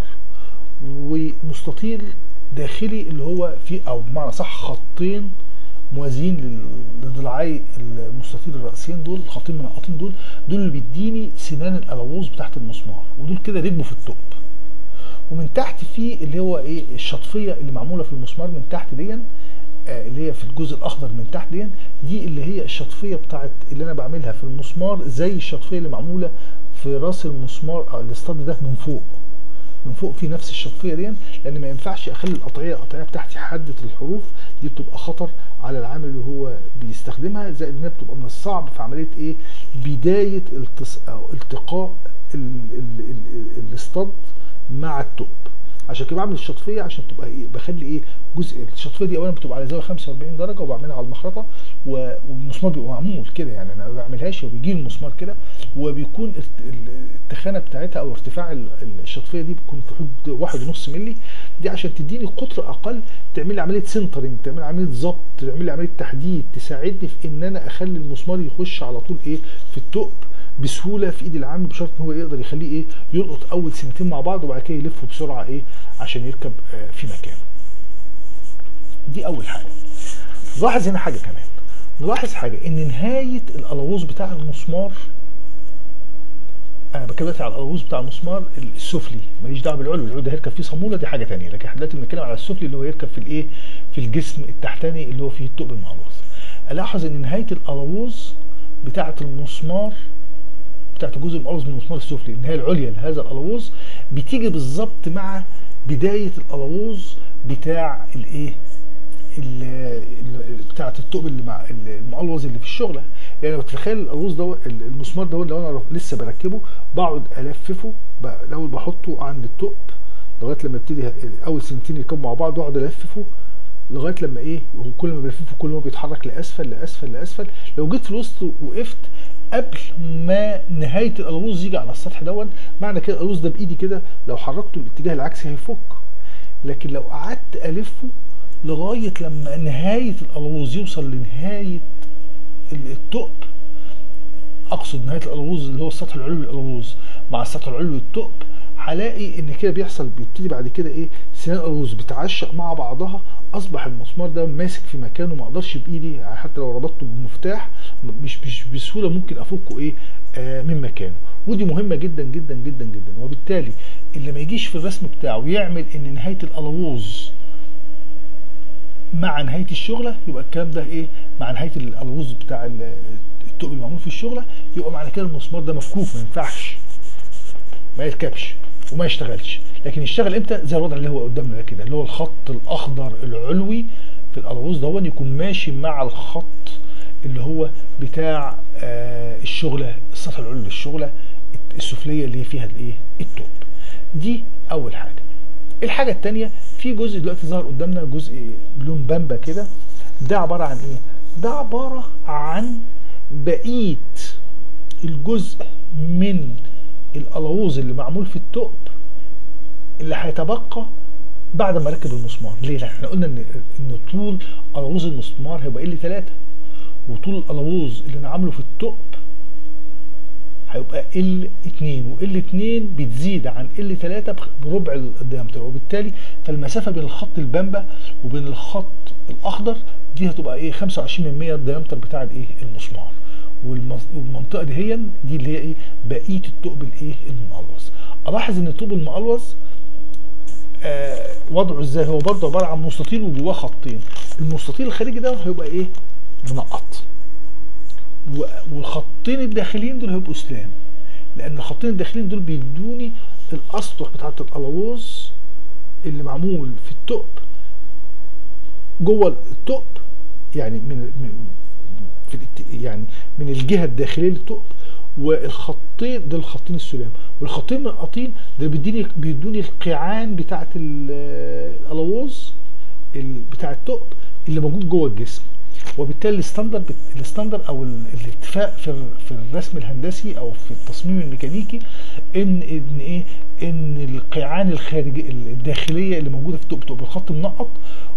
ومستطيل داخلي اللي هو فيه او بمعنى صح خطين موازيين لضلعي المستطيل الرئيسيين دول، الخطين منقطين دول دول اللي بيديني سنان الالووز بتاعت المسمار، ودول كده ركبوا في الثقب. ومن تحت فيه اللي هو ايه الشطفيه اللي معموله في المسمار من تحت دي آه اللي هي في الجزء الاخضر من تحت دي دي اللي هي الشطفيه بتاعت اللي انا بعملها في المسمار زي الشطفيه اللي معموله في راس المسمار او الاصطاد ده من فوق. من فوق في نفس الشطفيه دي، لان ما ينفعش اخلي القطعيه القطعيه بتاعتي حاده الحروف، دي بتبقى خطر على العامل اللي هو بيستخدمها، زائد انها بتبقى من الصعب في عمليه ايه بدايه التص... او التقاء الاصطاد مع الثقب. عشان كده بعمل الشطفيه عشان تبقى ايه بخلي ايه جزء الشطفيه دي اولا بتبقى على زاويه خمسة وأربعين درجه وبعملها على المخرطه، والمسمار بيبقى معمول كده، يعني انا ما بعملهاش وبيجي المسمار كده، وبيكون التخانه بتاعتها او ارتفاع الشطفيه دي بيكون في حدود واحد ونص مللي، دي عشان تديني قطر اقل تعمل لي عمليه سنترنج، تعمل لي عمليه ظبط، تعمل لي عمليه تحديد، تساعدني في ان انا اخلي المسمار يخش على طول ايه في الثقب بسهوله في ايد العامل، بشرط ان هو يقدر يخليه ايه يلقط اول سنتين مع بعض وبعد كده يلفه بسرعه ايه عشان يركب آه في مكانه. دي اول حاجه. نلاحظ هنا حاجه كمان، نلاحظ حاجه ان نهايه الالووز بتاع المسمار، انا بتكلم دلوقتي على الالووز بتاع المسمار السفلي، ماليش دعوه بالعلوي، العلوي ده هيركب فيه صاموله دي حاجه ثانيه، لكن احنا دلوقتي بنتكلم على السفلي اللي هو يركب في الايه في الجسم التحتاني اللي هو فيه الثقب المهلوظ. الاحظ ان نهايه الالووز بتاعه المسمار بتاعت الجزء المقلوظ من المسمار السفلي النهايه العليا لهذا الالووز بتيجي بالظبط مع بدايه الالووز بتاع الايه بتاعت الثقب اللي مع المقلوظ اللي في الشغله. يعني لو تتخيل الالووز ده المسمار ده لو انا لسه بركبه بقعد الففه الاول، بحطه عند الثقب لغايه لما يبتدي اول سنتين يركبوا مع بعض، واقعد الففه لغايه لما ايه وكل ما بلففه كل ما بيتحرك لاسفل لاسفل لاسفل. لو جيت في الوسط وقفت قبل ما نهايه الالووز يجي على السطح دون، معنى كده الالووز ده بايدي كده لو حركته الاتجاه العكسي هيفك. لكن لو قعدت الفه لغايه لما نهايه الالووز يوصل لنهايه الثقب، اقصد نهايه الالووز اللي هو السطح العلوي للالووز مع السطح العلوي للثقب، هلاقي ان كده بيحصل بيبتدي بعد كده ايه سنان الالووز بتعشق مع بعضها، اصبح المسمار ده ماسك في مكانه، ما اقدرش بايدي يعني حتى لو ربطته بمفتاح مش مش بسهوله ممكن افكه ايه آه من مكانه. ودي مهمه جدا جدا جدا جدا. وبالتالي اللي ما يجيش في الرسم بتاعه يعمل ان نهايه الالووز مع نهايه الشغله، يبقى الكلام ده ايه مع نهايه الالووز بتاع الثقب المعمول في الشغله، يبقى معنى كده المسمار ده مفكوك ما ينفعش ما يركبش وما يشتغلش. لكن يشتغل امتى؟ زي الوضع اللي هو قدامنا ده كده، اللي هو الخط الاخضر العلوي في الالووز ده يكون ماشي مع الخط اللي هو بتاع آه الشغله السطح العلوي للشغله السفليه اللي هي فيها الايه الثقب. دي اول حاجه. الحاجه الثانيه في جزء دلوقتي ظهر قدامنا جزء بلون بامبا كده، ده عباره عن ايه؟ ده عباره عن بقيه الجزء من الالووز اللي معمول في الثقب اللي هيتبقى بعد ما ركب المسمار. ليه؟ لان احنا قلنا ان ان طول الووز المسمار هيبقى ال ثلاثة، وطول الالووز اللي انا عامله في الثقب هيبقى ال اتنين، وال اتنين بتزيد عن ال تلاتة بربع الديامتر، وبالتالي فالمسافه بين الخط البامبا وبين الخط الاخضر دي هتبقى ايه خمسة وعشرين بالمية الديامتر بتاع الايه المسمار. والمنطقه دي هي دي اللي هي ايه بقيه الثقب الايه المقلوص. الاحظ ان الثقب المقلوص آه وضعه ازاي، هو برضه عباره عن مستطيل وجواه خطين. المستطيل الخارجي ده هيبقى ايه منقط، والخطين الداخليين دول هيبقوا سلام، لان الخطين الداخليين دول بيدوني الاسطح بتاعه الالوز اللي معمول في الثقب جوه الثقب، يعني من في يعني من الجهه الداخليه للثقب، والخطين دول الخطين السلام، والخطين المنقطين ده بيديني بيدوني القيعان بتاعه الالوز بتاع الثقب اللي موجود جوه الجسم. وبالتالي الستاندر الستاندر او الاتفاق في في الرسم الهندسي او في التصميم الميكانيكي ان ان ايه ان القيعان الخارجيه الداخليه اللي موجوده في الثقب بتبقى بالخط منقط،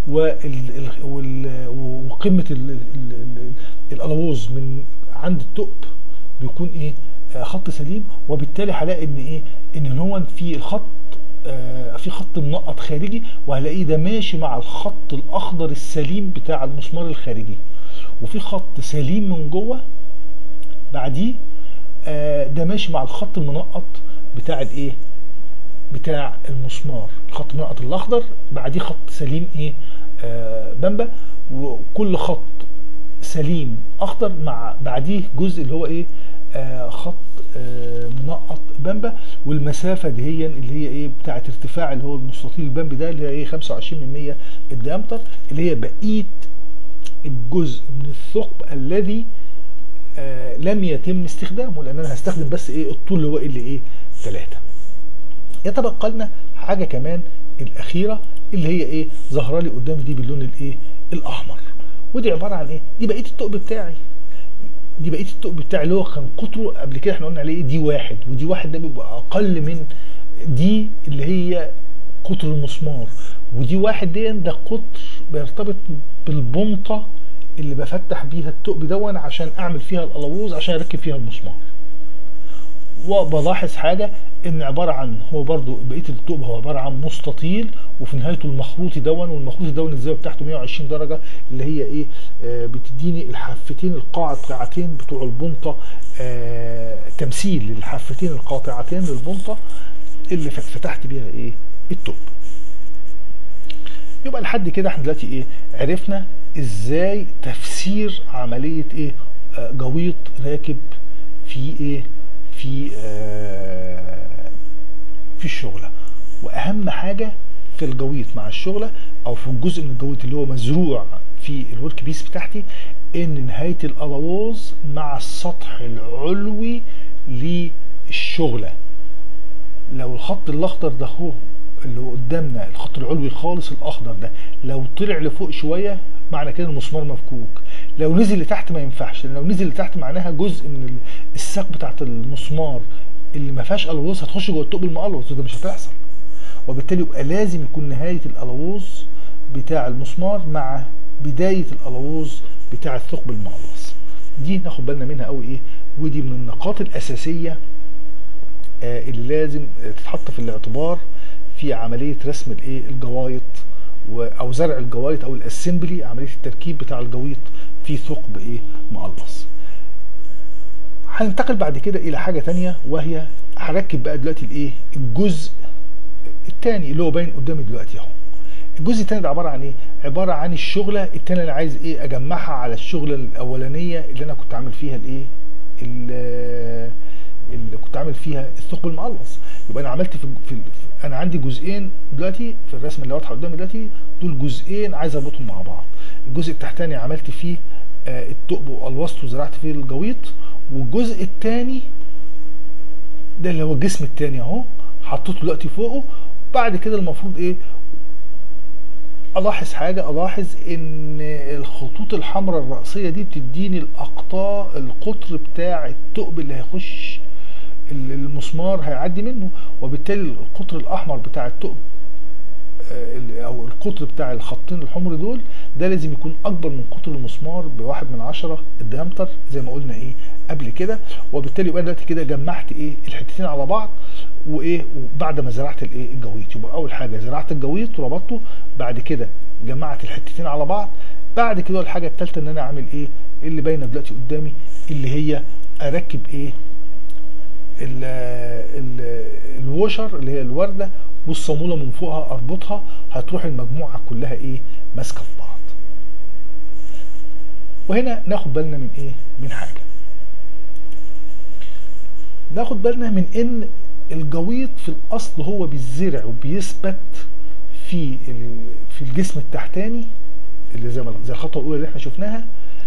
وقمه الالوز من عند الثقب بيكون ايه خط سليم. وبالتالي هلاقي ان ايه ان هو في الخط آه في خط منقط خارجي، وهلاقيه ده ماشي مع الخط الاخضر السليم بتاع المسمار الخارجي، وفي خط سليم من جوه بعديه آه ده ماشي مع الخط المنقط بتاع الايه بتاع المسمار، الخط المنقط الاخضر بعديه خط سليم ايه آه بامبا، وكل خط سليم اخضر مع بعديه جزء اللي هو ايه آه خط آه منقط بامبا. والمسافه دي هي اللي هي ايه بتاعه ارتفاع اللي هو المستطيل البامبي ده اللي هي ايه خمسة وعشرين بالمية الديامتر، اللي هي بقيه الجزء من الثقب الذي آه لم يتم استخدامه، لان انا هستخدم بس ايه الطول اللي هو اللي ايه تلاتة. يتبقى لنا حاجه كمان الاخيره اللي هي ايه ظاهره لي قدامي دي باللون الايه الاحمر، ودي عباره عن ايه دي بقيه الثقب بتاعي، دي بقيه الثقب بتاعي اللي هو كان قطره قبل كده احنا قلنا عليه دي واحد، ودي واحد ده بيبقى اقل من دي اللي هي قطر المسمار، ودي واحد دي ده قطر بيرتبط بالبنطه اللي بفتح بيها الثقب دون عشان اعمل فيها الالوز عشان اركب فيها المسمار. وبلاحظ حاجه ان عباره عن هو برضو بقيه الثقب هو عباره عن مستطيل، وفي نهايته المخروطي دون، والمخروطي دون الزاويه بتاعته مية وعشرين درجه اللي هي ايه آه بتديني الحافتين القاطعتين بتوع البنطه، آه تمثيل للحافتين القاطعتين للبنطه اللي فتحت بيها ايه الثقب. يبقى لحد كده احنا دلوقتي ايه عرفنا ازاي تفسير عمليه ايه آه جويط راكب في ايه في آه في الشغله. واهم حاجه في الجويط مع الشغله او في الجزء من الجويط اللي هو مزروع في الورك بيس بتاعتي ان نهايه الالوز مع السطح العلوي للشغله. لو الخط الاخضر ده هو اللي قدامنا الخط العلوي خالص الاخضر ده لو طلع لفوق شويه معنى كده المسمار مفكوك، لو نزل لتحت ما ينفعش، لان لو نزل لتحت معناها جزء من الساق بتاعت المسمار اللي ما فيهاش الوز هتخش جوه الثقب المقلوص، وده مش هتحصل. وبالتالي يبقى لازم يكون نهايه الالوز بتاع المسمار مع بدايه الالوز بتاع الثقب المقلوص. دي ناخد بالنا منها قوي ايه، ودي من النقاط الاساسيه آه اللي لازم تتحط في الاعتبار في عمليه رسم الايه الجوايط او زرع الجوايط او الاسمبلي، عمليه التركيب بتاع الجويط في ثقب ايه مقلوص. هننتقل بعد كده الى حاجه ثانيه، وهي هركب بقى دلوقتي الايه الجزء الثاني اللي هو باين قدامي دلوقتي اهو. الجزء الثاني ده عباره عن ايه؟ عباره عن الشغله الثانيه اللي عايز ايه اجمعها على الشغله الاولانيه اللي انا كنت عامل فيها الايه اللي كنت عامل فيها الثقب المقلوص. يبقى انا عملت في, في انا عندي جزئين دلوقتي في الرسمه اللي واضحه قدامي دلوقتي، دول جزئين عايز اربطهم مع بعض. الجزء التحتاني عملت فيه آه الثقب والوسط وزرعت فيه الجويط، والجزء الثاني ده اللي هو الجسم الثاني اهو حطيته دلوقتي فوقه. بعد كده المفروض ايه الاحظ حاجه، الاحظ ان الخطوط الحمراء الرأسيه دي بتديني الاقطاع القطر بتاع الثقب اللي هيخش المسمار هيعدي منه، وبالتالي القطر الاحمر بتاع الثقب او القطر بتاع الخطين الحمر دول ده لازم يكون اكبر من قطر المسمار بواحد من عشرة الديامتر زي ما قلنا ايه قبل كده. وبالتالي يبقى دلوقتي كده جمعت ايه الحتتين على بعض وايه وبعد ما زرعت الايه الجويط. يبقى اول حاجه زرعت الجويط وربطته، بعد كده جمعت الحتتين على بعض، بعد كده الحاجه الثالثه ان انا اعمل ايه اللي باينه دلوقتي قدامي اللي هي اركب ايه ال ال الوشر اللي هي الورده والصاموله من فوقها اربطها، هتروح المجموعه كلها ايه ماسكه في بعض. وهنا ناخد بالنا من ايه من حاجه، ناخد بالنا من ان الجويط في الاصل هو بيتزرع وبيثبت في في الجسم التحتاني اللي زي ما زي الخطوه الاولى اللي احنا شفناها،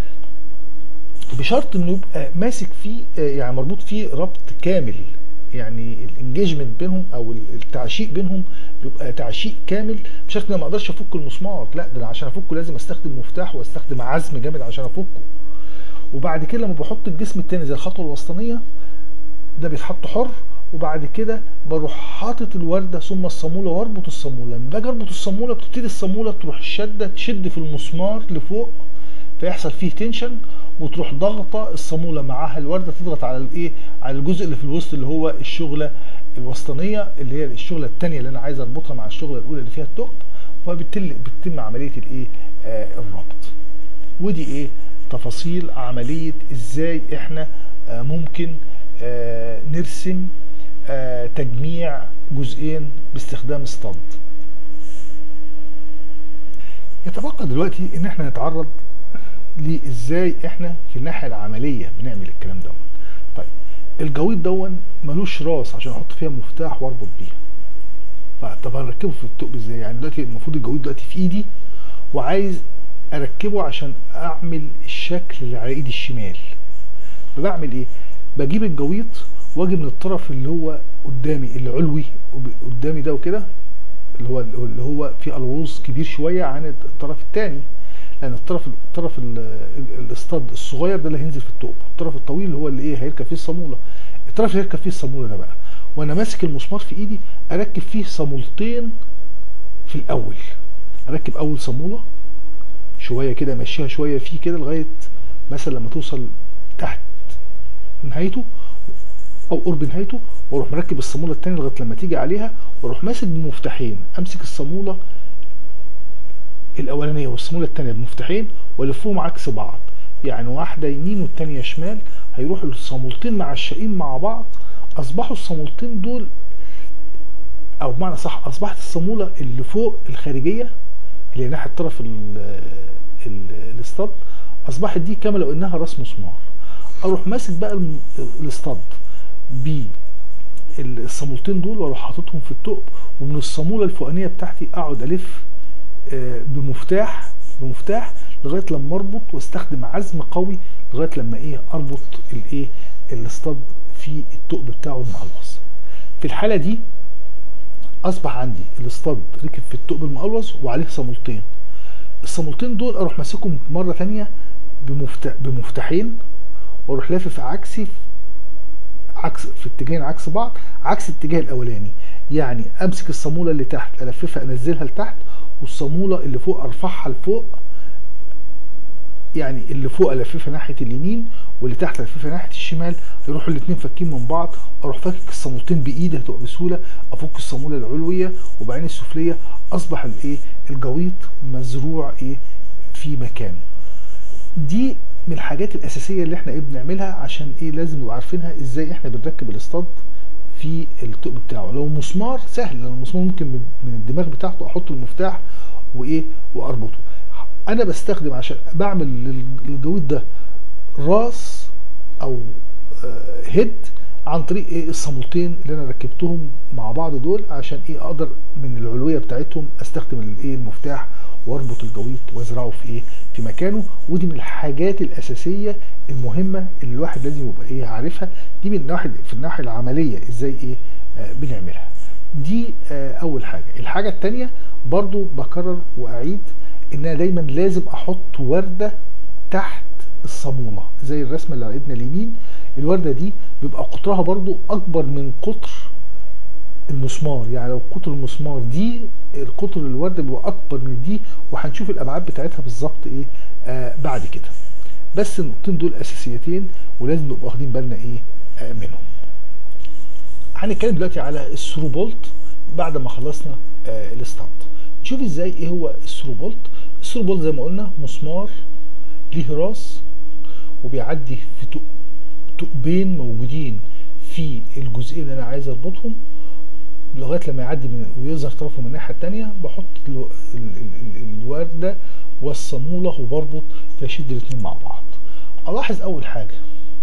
بشرط انه يبقى ماسك فيه يعني مربوط فيه ربط كامل، يعني الانجيجمنت بينهم او التعشيق بينهم بيبقى تعشيق كامل، بشرط ان انا ما اقدرش افك المسمار، لا ده انا عشان افكه لازم استخدم مفتاح واستخدم عزم جامد عشان افكه. وبعد كده لما بحط الجسم التاني زي الخطوه الوسطانيه ده بيتحط حر، وبعد كده بروح حاطط الورده ثم الصاموله واربط الصاموله. لما باجي اربط الصاموله بتبتدي الصاموله تروح الشده تشد في المسمار لفوق فيحصل فيه تنشن، وتروح ضغطه الصاموله معاها الورده تضغط على الايه على الجزء اللي في الوسط اللي هو الشغله الوسطانيه اللي هي الشغله الثانيه اللي انا عايز اربطها مع الشغله الاولى اللي فيها الثقب، وبالتالي بتتم عمليه الايه آه الربط. ودي ايه تفاصيل عمليه ازاي احنا آه ممكن آه نرسم آه تجميع جزئين باستخدام اسطد. يتبقى دلوقتي ان احنا نتعرض لازاي احنا في الناحيه العمليه بنعمل الكلام ده. طيب الجويط دون ملوش راس عشان احط فيها مفتاح واربط بيها، طب هنركبه في الثقب ازاي؟ يعني دلوقتي المفروض الجويط دلوقتي في ايدي وعايز اركبه عشان اعمل الشكل اللي على ايدي الشمال. فبعمل ايه؟ بجيب الجويط واجي من الطرف اللي هو قدامي العلوي قدامي ده وكده اللي هو اللي هو فيه الوز كبير شويه عن الطرف الثاني، لان الطرف الطرف الاسطد الصغير ده اللي هينزل في الثقب، الطرف الطويل اللي هو اللي ايه هيركب فيه الصاموله. الطرف اللي هيركب فيه الصاموله ده بقى وانا ماسك المسمار في ايدي اركب فيه صامولتين في الاول. اركب اول صاموله شويه كده امشيها شويه فيه كده لغايه مثلا لما توصل تحت نهايته او قرب نهايته، واروح مركب الصاموله الثانيه لغايه لما تيجي عليها، واروح ماسك بمفتاحين امسك الصاموله الاولانيه والصاموله الثانيه بمفتاحين والفهم عكس بعض، يعني واحده يمين والثانيه شمال، هيروحوا الصامولتين معشقين مع بعض. اصبحوا الصامولتين دول او بمعنى صح اصبحت الصاموله اللي فوق الخارجيه اللي هي ناحيه طرف الاسطد اصبحت دي كما لو انها راس مسمار. اروح ماسك بقى الاسطد بالصامولتين دول واروح حاططهم في الثقب، ومن الصاموله الفوقانيه بتاعتي اقعد الف بمفتاح بمفتاح لغايه لما اربط واستخدم عزم قوي لغايه لما ايه اربط الايه الاسطد في الثقب بتاعه المقلوص. في الحاله دي اصبح عندي الاسطد ركب في الثقب المقلوص وعليه صامولتين. الصامولتين دول اروح ماسكهم مره ثانيه بمفتاح بمفتاحين واروح لافف عكسي عكس في اتجاهين عكس بعض عكس الاتجاه الاولاني، يعني امسك الصاموله اللي تحت الففها انزلها لتحت، والصاموله اللي فوق ارفعها لفوق، يعني اللي فوق الففها ناحيه اليمين واللي تحت الففها ناحيه الشمال، يروحوا الاثنين فاكين من بعض. اروح فاكك الصامولتين بايدي هتبقى بسهوله، افك الصاموله العلويه وبعدين السفليه، اصبح الايه الجويط مزروع ايه في مكانه. دي من الحاجات الاساسيه اللي احنا ايه بنعملها عشان ايه لازم نبقى عارفينها ازاي احنا بنركب الاسطد في الثقب بتاعه. لو مسمار سهل، لو المسمار ممكن من الدماغ بتاعته احط المفتاح وايه واربطه. انا بستخدم عشان بعمل للجويط ده راس او هيد عن طريق ايه الصامولتين اللي انا ركبتهم مع بعض دول، عشان ايه اقدر من العلويه بتاعتهم استخدم الايه المفتاح واربط الجويط وازرعه في ايه في مكانه. ودي من الحاجات الاساسيه المهمه اللي الواحد لازم يبقى ايه عارفها. دي من الناحيه في الناحيه العمليه ازاي ايه آه بنعملها. دي آه اول حاجه. الحاجه الثانيه برضو بكرر واعيد ان انا دايما لازم احط ورده تحت الصاموله زي الرسمه اللي على ايدنا اليمين. الورده دي بيبقى قطرها برضو اكبر من قطر المسمار، يعني لو قطر المسمار دي القطر الورده بيبقى اكبر من دي، وهنشوف الابعاد بتاعتها بالظبط ايه آه بعد كده. بس النقطتين دول اساسيتين ولازم نبقى واخدين بالنا ايه آه منهم. هنتكلم دلوقتي على الثرو بولت بعد ما خلصنا آه الستاند. نشوف ازاي ايه هو الثرو بولت. الثرو بولت زي ما قلنا مسمار ليه راس وبيعدي في ثقبين موجودين في الجزئين اللي انا عايز اربطهم لغايه لما يعدي من ويظهر طرفه من الناحيه الثانيه. بحط ال ال ال الورده والصاموله وبربط فيشد الاثنين مع بعض. الاحظ اول حاجه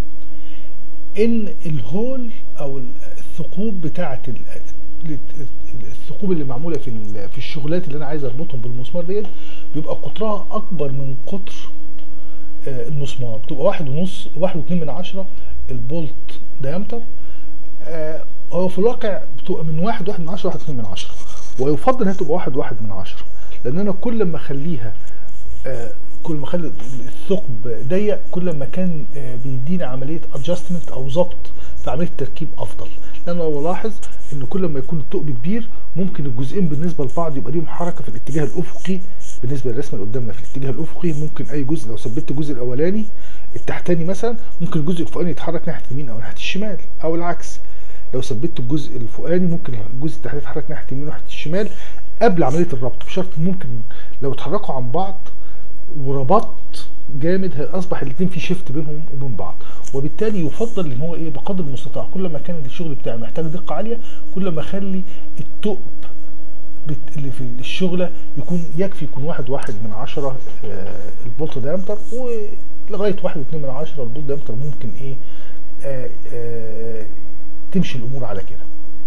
ان الهول او الثقوب بتاعه الثقوب اللي معموله في في الشغلات اللي انا عايز اربطهم بالمسمار ديت بيبقى قطرها اكبر من قطر المسمار، بتبقى واحد ونص واحد واتنين من عشرة البولت دايمتر. آه هو في الواقع بتبقى من واحد واحد من عشرة واحد اتنين من عشرة، ويفضل انها تبقى واحد واحد من عشرة، لان انا كل ما اخليها آه كل ما اخلي الثقب ضيق كل ما كان آه بيديني عمليه ادجستمنت او ظبط في عمليه التركيب افضل. لان انا بلاحظ ان كل ما يكون الثقب كبير ممكن الجزئين بالنسبه لبعض يبقى ليهم حركه في الاتجاه الافقي. بالنسبه للرسمه اللي قدامنا في الاتجاه الافقي ممكن اي جزء لو ثبت الجزء الاولاني التحتاني مثلا ممكن الجزء الفوقاني يتحرك ناحيه اليمين او ناحيه الشمال، او العكس لو ثبت الجزء الفوقاني ممكن الجزء التحتاني يتحرك ناحيه اليمين وناحيه الشمال قبل عمليه الربط، بشرط ممكن لو اتحركوا عن بعض وربطت جامد اصبح الاثنين في شيفت بينهم وبين بعض. وبالتالي يفضل ان هو ايه بقدر المستطاع كل ما كان الشغل بتاعي محتاج دقه عاليه كل ما اخلي الثقب اللي في الشغله يكون يكفي يكون واحد واحد من عشرة آه البولت دايمتر، ولغايه واحد واتنين من عشرة البولت دايمتر ممكن ايه آه آه تمشي الامور على كده.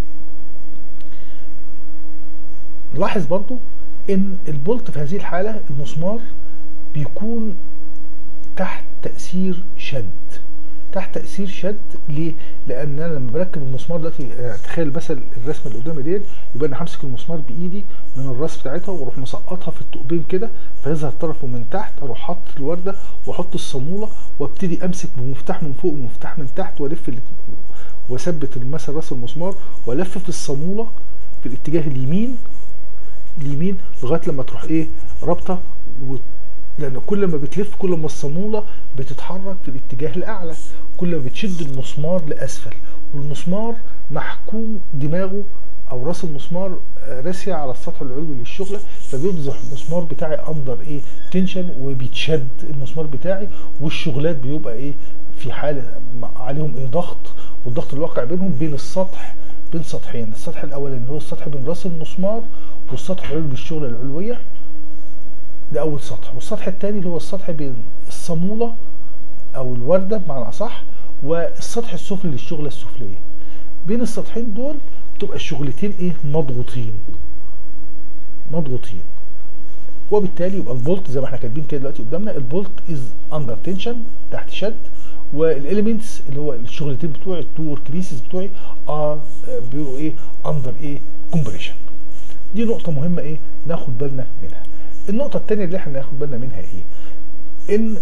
نلاحظ برضو ان البولت في هذه الحاله المسمار بيكون تحت تاثير شد. تحت تاثير شد ليه؟ لان انا لما بركب المسمار دلوقتي تخيل بس الرسمه اللي قدامي ديت يبقى انا همسك المسمار بايدي من الراس بتاعتها واروح مسقطها في الثقبين كده فيظهر طرفه من تحت، اروح حاطط الورده واحط الصاموله وابتدي امسك بمفتاح من فوق ومفتاح من تحت والف واثبت مثلا راس المسمار والفف الصاموله في الاتجاه اليمين اليمين لغايه لما تروح ايه رابطه، لان كل ما بتلف كل ما الصاموله بتتحرك في الاتجاه الاعلى، كل ما بتشد المسمار لاسفل، والمسمار محكوم دماغه او راس المسمار راسيه على السطح العلوي للشغله، فبيصبح المسمار بتاعي اندر ايه تنشن وبيتشد المسمار بتاعي، والشغلات بيبقى ايه في حاله عليهم ايه ضغط، والضغط الواقع بينهم بين السطح بين سطحين، السطح الاولاني هو السطح بين راس المسمار والسطح العلوي للشغله العلويه ده اول سطح، والسطح الثاني اللي هو السطح بين الصاموله او الورده بمعنى اصح والسطح السفلي للشغله السفليه. بين السطحين دول تبقى الشغلتين ايه مضغوطين مضغوطين وبالتالي يبقى البولت زي ما احنا كاتبين كده دلوقتي قدامنا البولت از اندر تنشن تحت شد، والاليمنتس اللي هو الشغلتين بتوعي التو ورك بيسز بتوعي ار بيبقوا ايه اندر ايه كومبريشن. دي نقطه مهمه ايه ناخد بالنا منها. النقطه الثانيه اللي احنا ناخد بالنا منها ايه ان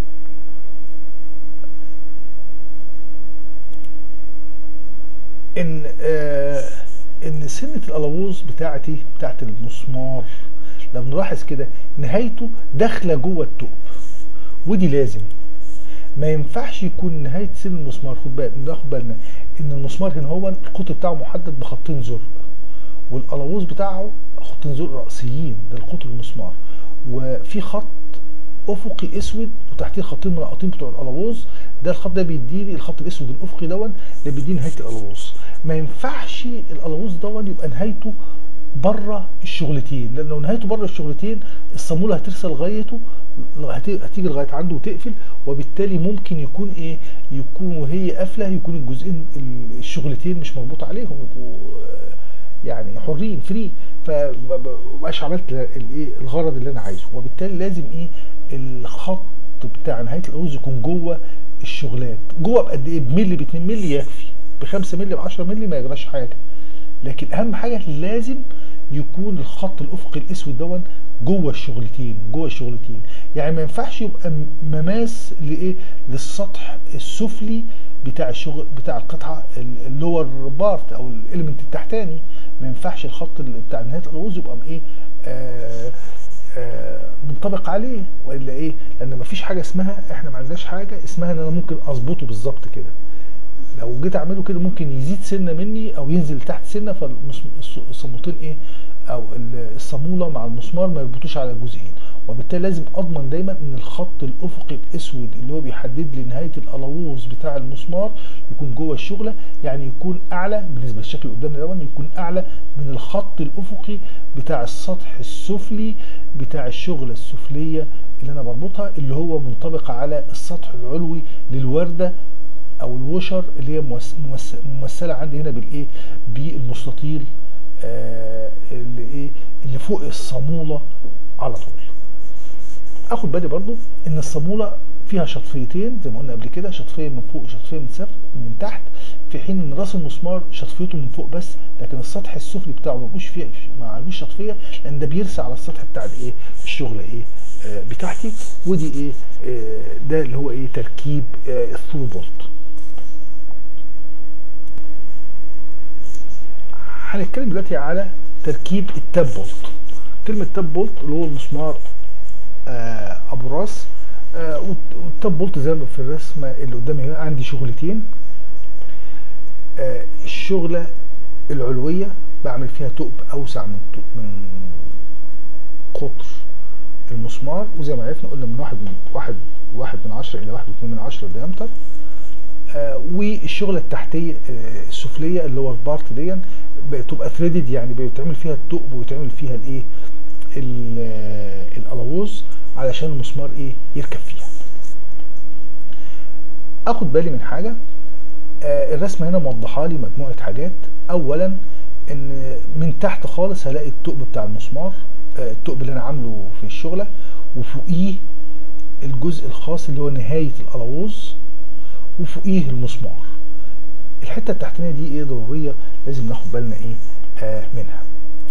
ان آه ان سنه القلاووز بتاعتي بتاعت المسمار لو نلاحظ كده نهايته داخله جوه الثقب، ودي لازم ما ينفعش يكون نهايه سن المسمار. خد بالك ناخد بالنا ان المسمار هنا هو القطر بتاعه محدد بخطين زرق، والقلاووز بتاعه خطين زرق رأسيين للقطر المسمار، وفي خط افقي اسود وتحتيه خطين منقطين بتوع القلاووز، ده الخط ده بيديني الخط الاسود الافقي دون ده بيديني نهايه القلاووز. ما ينفعش القلاووز دون يبقى نهايته بره الشغلتين، لان لو نهايته بره الشغلتين الصاموله هترسل لغايته هتيجي لغايه عنده وتقفل، وبالتالي ممكن يكون ايه يكون وهي قافله يكون الجزئين الشغلتين مش مربوط عليهم يبقوا يعني حرين فري، فمبقاش عملت الايه الغرض اللي انا عايزه. وبالتالي لازم ايه الخط بتاع نهايه القلاووز يكون جوه الشغلات، جوه بقد ايه بملي ب اتنين ملي يكفي، ب خمسة ملي ب عشرة ملي ما يجراش حاجه، لكن اهم حاجه لازم يكون الخط الافقي الاسود دون جوه الشغلتين جوه الشغلتين يعني ما ينفعش يبقى مماس لايه للسطح السفلي بتاع الشغل بتاع القطعه اللور بارت او الاليمنت التحتاني. ما ينفعش الخط بتاع نهايه الالوز يبقى ايه آه آه منطبق عليه، والا ايه؟ لان ما فيش حاجه اسمها، احنا ما عندناش حاجه اسمها ان انا ممكن اظبطه بالظبط كده. لو جيت اعمله كده ممكن يزيد سنه مني او ينزل تحت سنه، فالصامولتين ايه او الصاموله مع المسمار ما يربطوش على الجزئين. وبالتالي لازم اضمن دايما ان الخط الافقي الاسود اللي هو بيحدد لي نهايه الالوز بتاع المسمار يكون جوه الشغله، يعني يكون اعلى بالنسبه للشكل اللي قدامنا ده، يكون اعلى من الخط الافقي بتاع السطح السفلي بتاع الشغله السفليه اللي انا بربطها، اللي هو منطبق على السطح العلوي للورده او الوشر اللي هي ممثله عندي هنا بالايه بالمستطيل آه اللي ايه اللي فوق الصاموله على طول. اخد بالي برضو ان الصاموله فيها شطفيتين زي ما قلنا قبل كده، شطفيه من فوق وشطفيه من سفل من تحت، في حين ان راس المسمار شطفيته من فوق بس، لكن السطح السفلي بتاعه ما فيهوش فيه ما عليهوش شطفيه، لان ده بيرسى على السطح بتاع الايه الشغله ايه آه بتاعتي. ودي ايه آه ده اللي هو ايه تركيب آه الثرو بولت. هنتكلم دلوقتي على تركيب التاب بولت. كلمه تاب بولت اللي هو المسمار آه ابو راس. آه والتاب بولت زي ما في الرسمه اللي قدامي هنا عندي شغلتين. آه الشغله العلويه بعمل فيها ثقب اوسع من من قطر المسمار، وزي ما عرفنا قلنا من واحد من واحد واحد من عشرة الى واحد واثنين من عشرة ديامتر. آه والشغله التحتيه آه السفليه اللي هو البارت دي بتبقى ثريدد، يعني بيتعمل فيها الثقب ويتعمل فيها الايه الالوز علشان المسمار ايه يركب فيها. اخد بالي من حاجه، آه الرسمه هنا موضحه لي مجموعه حاجات. اولا ان من تحت خالص هلاقي الثقب بتاع المسمار، آه الثقب اللي انا عامله في الشغله، وفوقيه الجزء الخاص اللي هو نهايه الالوز، وفوقيه المسمار. الحته التحتانيه دي ايه ضروريه لازم ناخد بالنا ايه آه منها.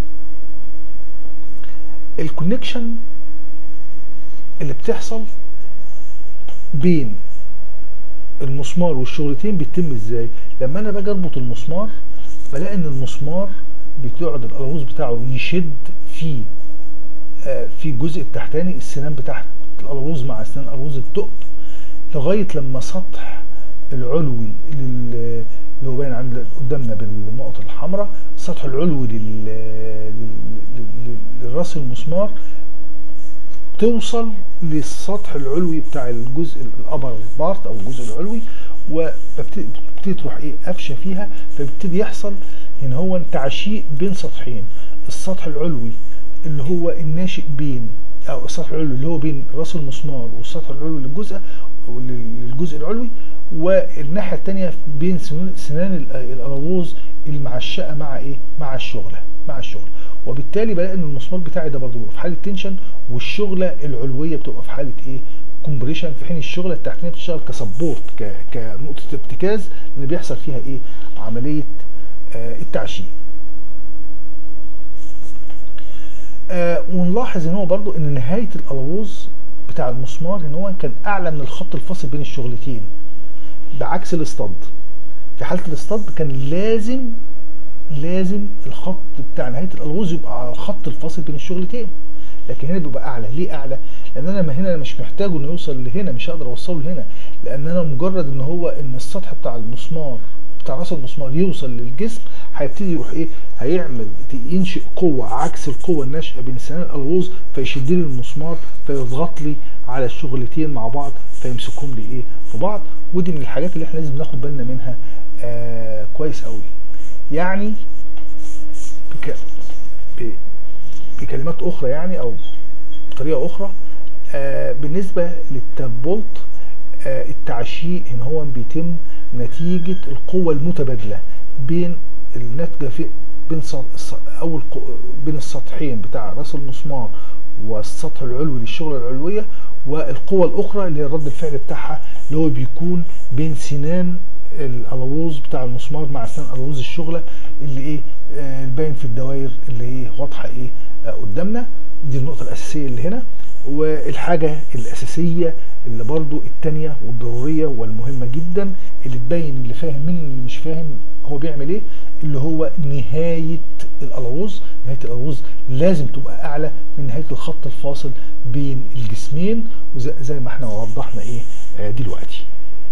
الكونكشن اللي بتحصل بين المسمار والشغلتين بيتم ازاي؟ لما انا باجي اربط المسمار بلاقي ان المسمار بتقعد الالوز بتاعه يشد في آه في الجزء التحتاني، السنان بتاعت الالوز مع اسنان الالوز الثقب، لغايه لما سطح العلوي اللي هو باين عند قدامنا بالنقط الحمراء، السطح العلوي للراس المسمار توصل للسطح العلوي بتاع الجزء الابر بارت او الجزء العلوي، وبتبتدي تروح ايه قفشه فيها، فبيبتدي يحصل هنا هو تعشيق بين سطحين. السطح العلوي اللي هو الناشئ بين او السطح العلوي اللي هو بين راس المسمار والسطح العلوي للجزء للجزء العلوي، والناحيه الثانيه بين سنان الالوز المعشقه مع ايه مع الشغله مع الشغله وبالتالي بلاقي ان المسمار بتاعي ده برضه بيبقى في حاله تنشن، والشغله العلويه بتبقى في حاله ايه كومبريشن، في حين الشغله التحتانيه بتشتغل كسبورت كنقطه ارتكاز اللي بيحصل فيها ايه عمليه آه التعشيق. آه ونلاحظ ان هو برضه ان نهايه الالوز بتاع المسمار ان هو كان اعلى من الخط الفاصل بين الشغلتين، بعكس الاصطاد. في حاله الاصطاد كان لازم لازم الخط بتاع نهايه الالوز يبقى على الخط الفاصل بين الشغلتين، لكن هنا بيبقى اعلى. ليه اعلى؟ لان انا هنا مش محتاجه انه يوصل لهنا، مش هقدر اوصله لهنا، لان انا مجرد ان هو ان السطح بتاع المسمار بتاع راس المسمار يوصل للجسم هيبتدي يروح ايه هيعمل ينشئ قوه عكس القوه الناشئه بين سنان الالوز، فيشد لي المسمار فيضغط لي على الشغلتين مع بعض فيمسكهم لي ايه في بعض. ودي من الحاجات اللي احنا لازم ناخد بالنا منها آه كويس قوي. يعني بك... ب... بكلمات اخرى يعني او بطريقه اخرى آه بالنسبه للتاب بولت آه التعشيق ان هو بيتم نتيجه القوه المتبادله بين الناتجه في بين سط... اول ق... بين السطحين بتاع راس المسمار والسطح العلوي للشغله العلويه، والقوه الاخرى اللي هي رد الفعل بتاعها اللي هو بيكون بين سنان الالوز بتاع المسمار مع سنان الالوز الشغله اللي ايه آه الباين في الدوائر اللي هي واضحه ايه آه قدامنا. دي النقطه الاساسيه اللي هنا. والحاجة الأساسية اللي برضو التانية والضرورية والمهمة جدا اللي تبين اللي فاهم من اللي مش فاهم هو بيعمل ايه، اللي هو نهاية الألوز. نهاية الألوز لازم تبقى أعلى من نهاية الخط الفاصل بين الجسمين، وزي ما احنا وضحنا ايه آه دلوقتي.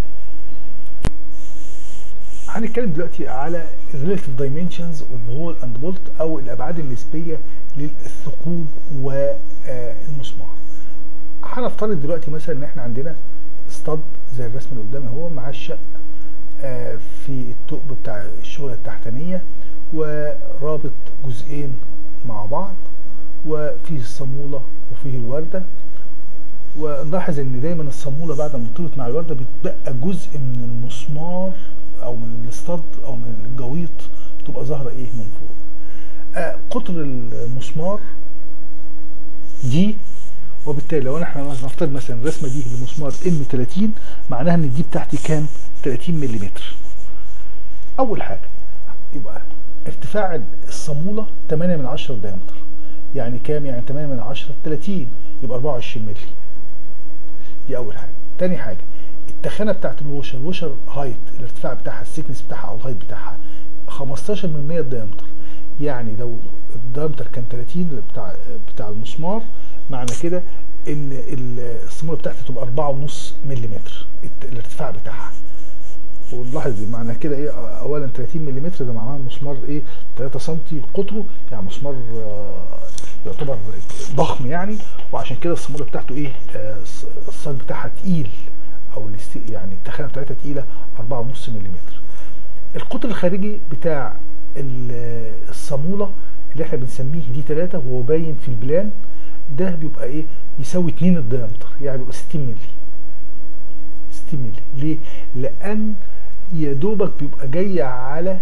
هنتكلم دلوقتي على relative dimensions of hole and bolt، أو الأبعاد النسبية للثقوب والمسمار. هنفترض دلوقتي مثلا ان احنا عندنا اسطد زي الرسم اللي قدامي اهو، مع الشق في الثقب بتاع الشغله التحتانيه، ورابط جزئين مع بعض، وفيه الصاموله وفيه الورده. ونلاحظ ان دايما الصاموله بعد ما تربط مع الورده بتبقى جزء من المسمار او من الاسطد او من الجويط تبقى ظاهره ايه من فوق. آه قطر المسمار دي، وبالتالي لو احنا نفترض مثلا الرسمه دي لمسمار ام ثلاثين، معناها ان دي بتاعتي كام؟ ثلاثين ملم. اول حاجه يبقى ارتفاع الصاموله ثمانية من عشرة دايمتر، يعني كام؟ يعني ثمانية من عشرة ثلاثين، يبقى أربعة وعشرين مللي. دي اول حاجه. تاني حاجه التخانه بتاعت الوشر، وشر هايت، الارتفاع بتاعها، السيكنس بتاعها او الهايت بتاعها خمستاشر من مية دايمتر، يعني لو الدايمتر كان ثلاثين بتاع بتاع المسمار، معنى كده ان الصاموله بتاعتي تبقى أربعة ونص ملم الارتفاع بتاعها. ونلاحظ معنى كده ايه؟ اولا ثلاثين ملم ده معناه المسمار ايه؟ ثلاثة سم قطره، يعني مسمار يعتبر ضخم يعني، وعشان كده الصاموله بتاعته ايه؟ الصاج بتاعها تقيل، او يعني التخانه بتاعتها تقيله أربعة ونص ملم. القطر الخارجي بتاع الصاموله اللي احنا بنسميه دي ثلاثة، وهو باين في البلان ده، بيبقى ايه؟ يساوي اتنين الدايمتر، يعني بيبقى ستين مللي. ستين مللي ليه؟ لان يا دوبك بيبقى جاي على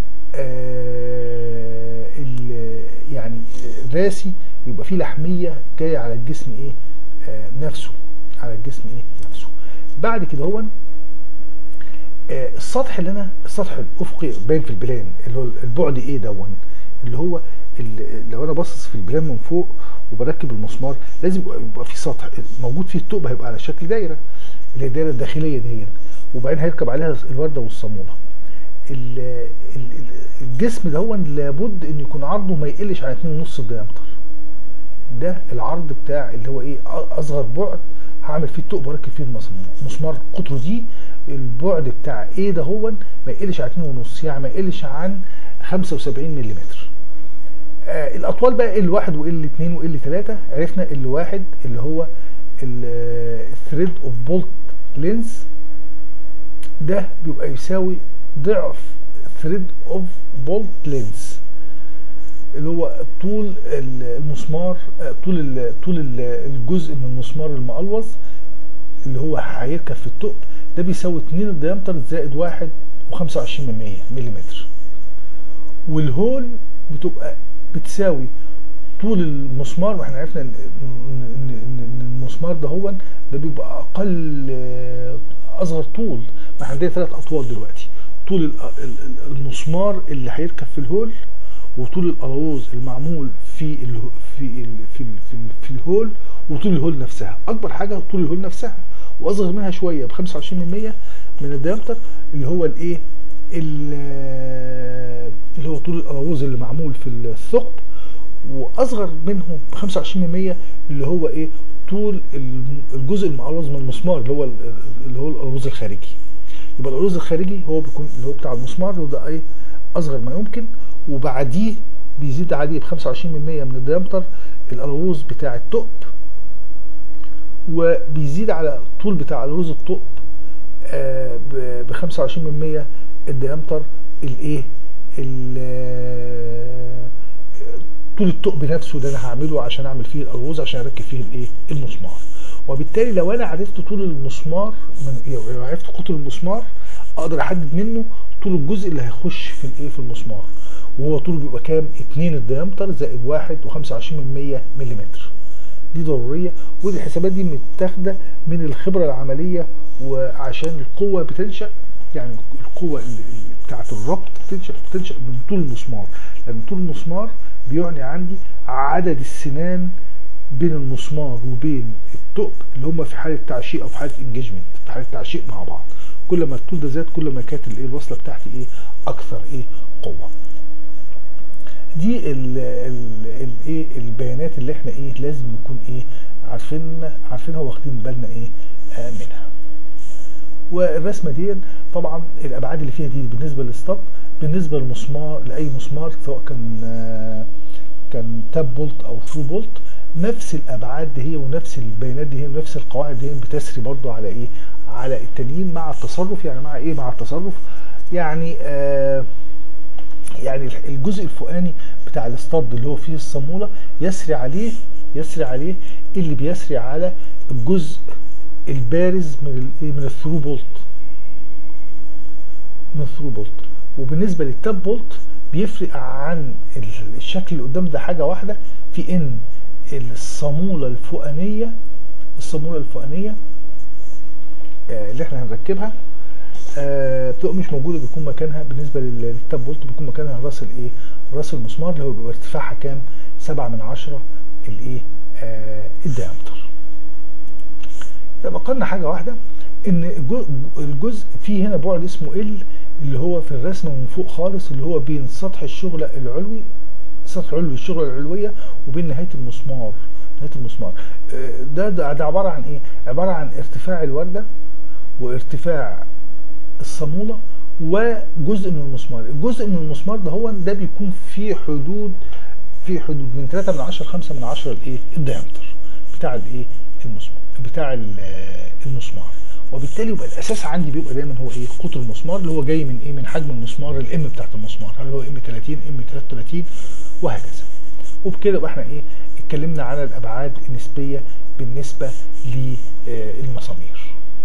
آه يعني راسي، بيبقى فيه لحميه جايه على الجسم ايه؟ آه نفسه، على الجسم ايه؟ نفسه. بعد كده هو آه السطح اللي انا السطح الافقي باين في البلان، اللي هو البعد ايه دون، اللي هو اللي لو انا باصص في البلان من فوق وبركب المسمار، لازم يبقى في سطح موجود فيه الثقب، هيبقى على شكل دايره، اللي هي الدايره الداخليه دي، وبعدين هيركب عليها الورده والصاموله. الجسم دون لابد ان يكون عرضه ما يقلش عن اتنين ونص دايمتر. ده العرض بتاع اللي هو ايه؟ اصغر بعد هعمل فيه الثقب واركب فيه المسمار، قطره دي البعد بتاع ايه ده هو ما يقلش عن اتنين ونص، يعني ما يقلش عن خمسة وسبعين ملم. آه الاطوال بقى ال واحد وال اتنين وال ثلاثة، عرفنا ال واحد اللي هو الثريد اوف بولت لينز، ده بيبقى يساوي ضعف ثريد اوف بولت لينز، اللي هو طول المسمار، طول طول الجزء من المسمار المقلوص اللي هو هيركب في الثقب، ده بيساوي اتنين الديامتر زائد واحد وخمسة وعشرين من مية ملم. والهول بتبقى بتساوي طول المسمار، واحنا عرفنا ان المسمار ده هو ده بيبقى اقل اصغر طول، ما احنا عندنا ثلاث اطوال دلوقتي: طول المسمار اللي هيركب في الهول، وطول الالوز المعمول في ال في ال في ال في, ال في الهول، وطول الهول نفسها. اكبر حاجه طول الهول نفسها، واصغر منها شويه ب خمسة وعشرين من مية من الديامتر، اللي هو الايه؟ اللي هو طول الالوز اللي معمول في الثقب، واصغر منهم ب خمسة وعشرين من مية اللي هو ايه؟ طول الجزء المقلوص من المسمار، اللي هو اللي هو الالوز الخارجي. يبقى الالوز الخارجي هو بيكون اللي هو بتاع المسمار، وده ايه؟ اصغر ما يمكن، وبعديه بيزيد عليه ب خمسة وعشرين من مية من الديامتر الالوز بتاع الثقب، وبيزيد على الطول بتاع الالوز الثقب آه ب خمسة وعشرين من مية الديامتر الايه؟ طول الثقب نفسه ده انا هعمله عشان اعمل فيه الالوز، عشان اركب فيه الايه؟ المسمار. وبالتالي لو انا عرفت طول المسمار، من لو عرفت قطر المسمار، اقدر احدد منه طول الجزء اللي هيخش في الايه؟ في المسمار، وهو طوله بيبقى كام؟ اتنين الديامتر زائد واحد وخمسة وعشرين من مية ملم. دي ضروريه، ودي الحسابات دي متاخده من الخبره العمليه، وعشان القوه بتنشا، يعني القوه بتاعه الربط بتنشا بتنشا من طول المسمار، لان طول المسمار بيعني عندي عدد السنان بين المسمار وبين الثقب اللي هم في حاله تعشيق او في حاله انجيجمنت، في حاله تعشيق مع بعض. كل ما الطول ده زاد كل ما كانت الايه الوصله بتاعتي ايه اكثر ايه قوه. دي ال ال الايه البيانات اللي احنا ايه لازم نكون ايه عارفين عارفينها واخدين بالنا ايه آه منها. والرسمه دي طبعا الابعاد اللي فيها دي بالنسبه للستاب، بالنسبه للمسمار لاي مسمار سواء كان آه كان تاب بولت او ثرو بولت، نفس الابعاد دي هي ونفس البيانات دي هي ونفس القواعد دي بتسري برضو على ايه على التانيين مع التصرف. يعني مع ايه مع التصرف يعني آه يعني الجزء الفوقاني بتاع الاسطاد اللي هو فيه الصاموله يسري عليه يسري عليه اللي بيسري على الجزء البارز من الايه من الثرو بولت من الثرو بولت. وبالنسبه للتاب بولت بيفرق عن الشكل اللي قدام ده حاجه واحده، في ان الصاموله الفوقانيه الصاموله الفوقانيه آه اللي احنا هنركبها آه بتبقى مش موجوده، بيكون مكانها بالنسبه للتاب بولت بيكون مكانها راس الايه راس المسمار اللي هو بيبقى ارتفاعها كام سبعة من عشرة الايه آه الديامتر. يبقى قلنا حاجه واحده ان الجزء فيه هنا بعد اسمه ال اللي هو في الرسمه من فوق خالص اللي هو بين سطح الشغله العلوي سطح علوي الشغله العلويه وبين نهايه المسمار نهايه المسمار ده ده, ده عباره عن ايه؟ عباره عن ارتفاع الورده وارتفاع الصاموله وجزء من المسمار. الجزء من المسمار ده هو ده بيكون في حدود في حدود من ثلاثة من عشرة خمسة من عشرة الايه الديامتر بتاع الايه المسمار بتاع المسمار. وبالتالي يبقى الاساس عندي بيبقى دايما هو ايه قطر المسمار اللي هو جاي من ايه من حجم المسمار الام بتاعت المسمار، هل هو ام ثلاثين ام ثلاثة وثلاثين وهكذا. وبكده يبقى احنا ايه اتكلمنا على الابعاد النسبيه بالنسبه للمسامير.